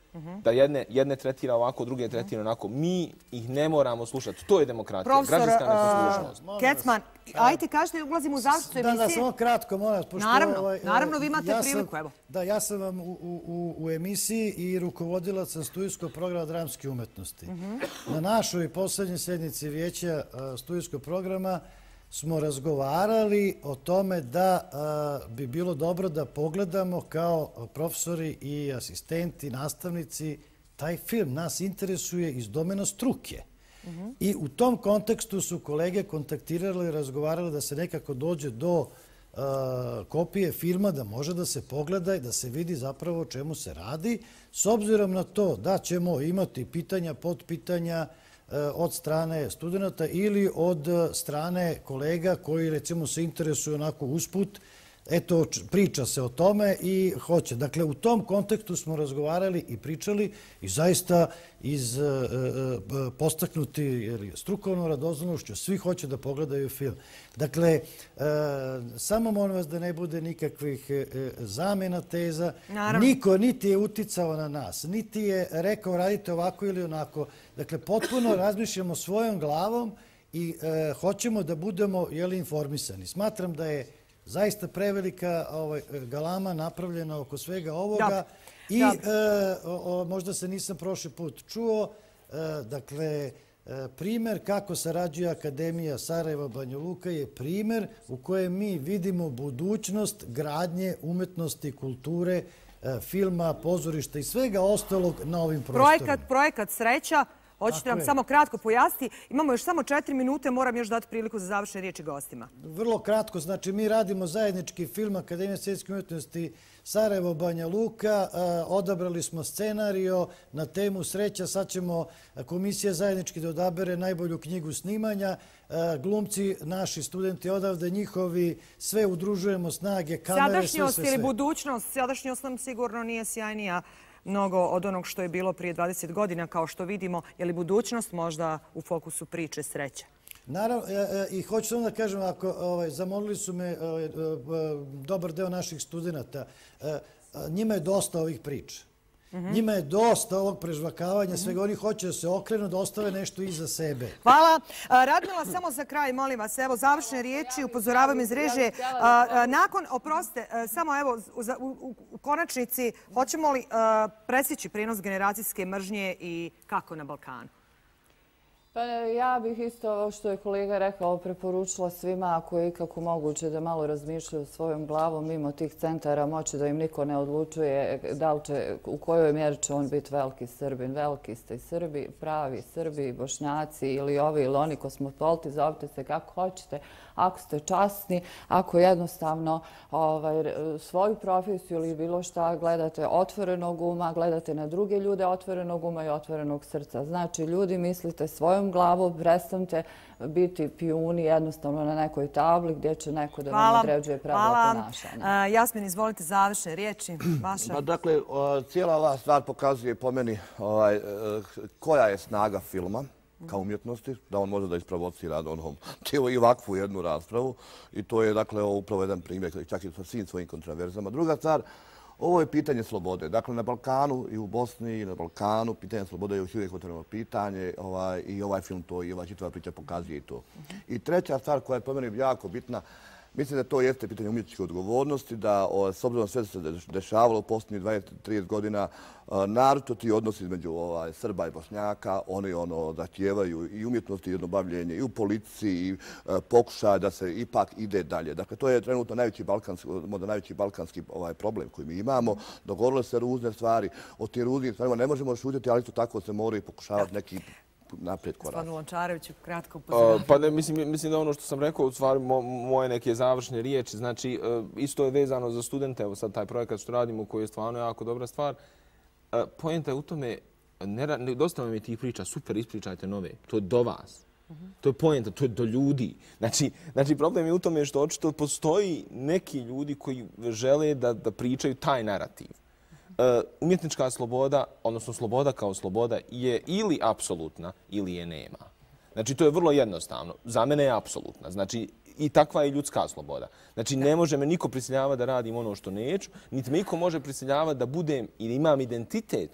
Da jedne, jedne tretira ovako, druge tretira onako. Mi ih ne moramo slušati. To je demokratija. Građanska neposlušnost. Profesor Kecman, ajte kažete, ulazimo u zaštitu emisije. Da, da, samo kratko, moram. Naravno, naravno, vi imate priliku, evo. Da, ja sam vam u emisiji i rukovodilac sam studijskog programa dramske umetnosti. Na našoj poslednjoj sednici vijeća studijskog programa smo razgovarali o tome da bi bilo dobro da pogledamo kao profesori i asistenti, nastavnici, taj film nas interesuje iz domena struke. I u tom kontekstu su kolege kontaktirali i razgovarali da se nekako dođe do kopije filma, da može da se pogleda i da se vidi zapravo o čemu se radi, s obzirom na to da ćemo imati pitanja, podpitanja od strane studenta ili od strane kolega koji recimo se interesuju onako usput. Eto, priča se o tome i hoće. Dakle, u tom kontekstu smo razgovarali i pričali i zaista iz postaknuti strukovnom radoznalošću svi hoće da pogledaju film. Dakle, samo molim vas da ne bude nikakvih zamena teza. Niko niti je uticao na nas, niti je rekao radite ovako ili onako. Dakle, potpuno razmišljamo svojom glavom i hoćemo da budemo informisani. Smatram da je zaista prevelika galama napravljena oko svega ovoga i možda se nisam prošli put čuo, dakle, primer kako sarađuje Akademija Sarajeva Banja Luka je primer u kojem mi vidimo budućnost gradnje umetnosti, kulture, filma, pozorišta i svega ostalog na ovim prostorima. Projekat Sreća. Hoćete nam samo kratko pojasniti. Imamo još samo četiri minute, moram još dati priliku za završene riječi gostima. Vrlo kratko, znači mi radimo zajednički film Akademije scenske umetnosti Sarajevo Banja Luka. Odabrali smo scenario na temu Sreća. Sad ćemo komisija zajednički da odabere najbolju knjigu snimanja. Glumci, naši studenti odavde, njihovi, sve udružujemo snage, kamere, sve, sve, sve. Sadašnjost ili budućnost? Sadašnjost nam sigurno nije sjajnija mnogo od onog što je bilo prije dvadeset godina, kao što vidimo. Je li budućnost možda u fokusu priče Sreća? Naravno, i hoću samo da kažem, ako zamolili su me dobar deo naših studenta, njima je dosta ovih priča. Njima je dosta ovog prežvakavanja, svega oni hoće da se okrenu, da ostave nešto iza sebe. Hvala. Radmila, samo za kraj, molim vas, evo, završne riječi, upozoravam iz režije. Nakon, oprostite, samo evo, u konačnici, hoćemo li presjeći prijenos generacijske mržnje i kako na Balkanu? Pa ja bih isto ovo što je kolega rekao preporučila svima ako je ikako moguće da malo razmišljaju svojom glavom mimo tih centara moći da im niko ne odlučuje da li će, u kojoj mjeri će on biti veliki Srbin. Veliki ste i Srbi, pravi Srbi, Bošnjaci ili ovi ili oni kosmopoliti, zovite se kako hoćete. Ako ste časni, ako jednostavno svoju profesiju ili bilo šta gledate otvorenog uma, gledate na druge ljude otvorenog uma i otvorenog srca. Znači, ljudi mislite svojom glavom, prestanite biti pijuni jednostavno na nekoj tabli gdje će neko da vam određuje pravila ponašanja. Hvala. Jasmin, izvolite završne riječi. Vaša. Dakle, cijela ova stvar pokazuje po meni koja je snaga filma kao umjetnosti, da on može da isprovocira i ovakvu jednu raspravu. I to je, dakle, upravo jedan primjer, čak i sa svim svojim kontraverzama. Druga stvar, ovo je pitanje slobode. Dakle, na Balkanu i u Bosni i na Balkanu pitanje slobode je još uvijek otvoreno pitanje i ovaj film to i ova čitava priča pokazuje i to. I treća stvar koja je po meni jako bitna, mislim da to jeste pitanje umjetničke odgovornosti, da s obzirom sve se dešavalo u posljednjih dvadeset do trideset godina, naročito ti odnosi između Srba i Bošnjaka, oni zahtijevaju i umjetnosti i jednobavljenje i u politici i pokušaj da se ipak ide dalje. Dakle, to je trenutno najveći balkanski problem koji mi imamo. Dogovorile se ruzne stvari, o tim ruznim stvarima ne možemo šutiti, ali isto tako se moraju pokušavati neki naprijed korak. Gospodinu Lončareviću, kratko upozoravanje. Pa ne, mislim da ono što sam rekao, u stvari moje neke završne riječi, znači isto je vezano za studente, evo sad taj projekat što radimo koji je stvarno jako dobra stvar. Poenta je u tome, dosta vam je tih priča, super, ispričajte nove, to je do vas. To je poenta, to je do ljudi. Znači, problem je u tome što očito postoji neki ljudi koji žele da pričaju taj narativ. Umjetnička sloboda, odnosno sloboda kao sloboda, je ili apsolutna ili je nema. Znači, to je vrlo jednostavno. Za mene je apsolutna. Znači, i takva je ljudska sloboda. Znači, ne može me niko prisiljavati da radim ono što neću, niti me niko može prisiljavati da budem ili imam identitet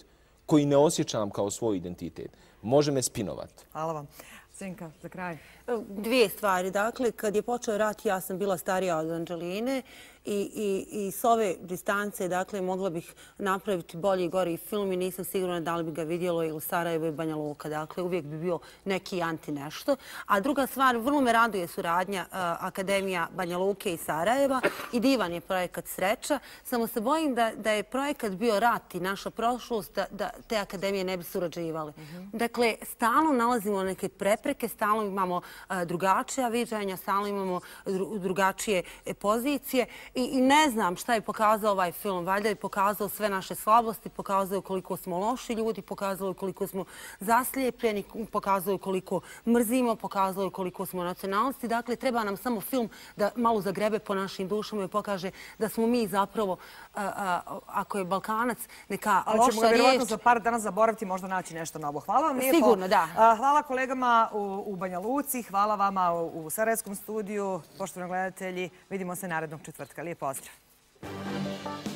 koji ne osjećam kao svoj identitet. Može me spinovati. Hvala vam. Senka, za kraj. Dvije stvari. Dakle, kad je počeo rat, ja sam bila starija od Anđeline i, i, i s ove distance, dakle, mogla bih napraviti bolji i gori film i nisam sigurna da li bi ga vidjelo ili Sarajevo i Banja Luka. Dakle, uvijek bi bio neki anti nešto. A druga stvar, vrlo me raduje suradnja uh, Akademija Banja Luke i Sarajeva i divan je projekat Sreća. Samo se bojim da, da je projekat bio rat i naša prošlost, da, da te akademije ne bi surađivale. Mm-hmm. Dakle, stalno nalazimo neke prepreke, stalno imamo uh, drugačija viđanja, stalno imamo dru, drugačije pozicije. I, I ne znam šta je pokazao ovaj film. Valjda je pokazao sve naše slabosti, pokazao koliko smo loši ljudi, pokazao koliko smo zaslijepljeni, pokazao koliko mrzimo, pokazao koliko smo nacionalisti. Dakle, treba nam samo film da malo zagrebe po našim dušama i pokaže da smo mi zapravo, a, a, ako je Balkanac, neka ali loša riječ. Ali ćemo vjerovatno za par dana zaboraviti, možda naći nešto novo. Hvala vam lijepo. Sigurno, da. Hvala kolegama u, u Banja Luci, hvala vama u, u Sarajevskom studiju. Poštovani gledatelji, vidimo se narednog četvrtka. Lijep pozdrav.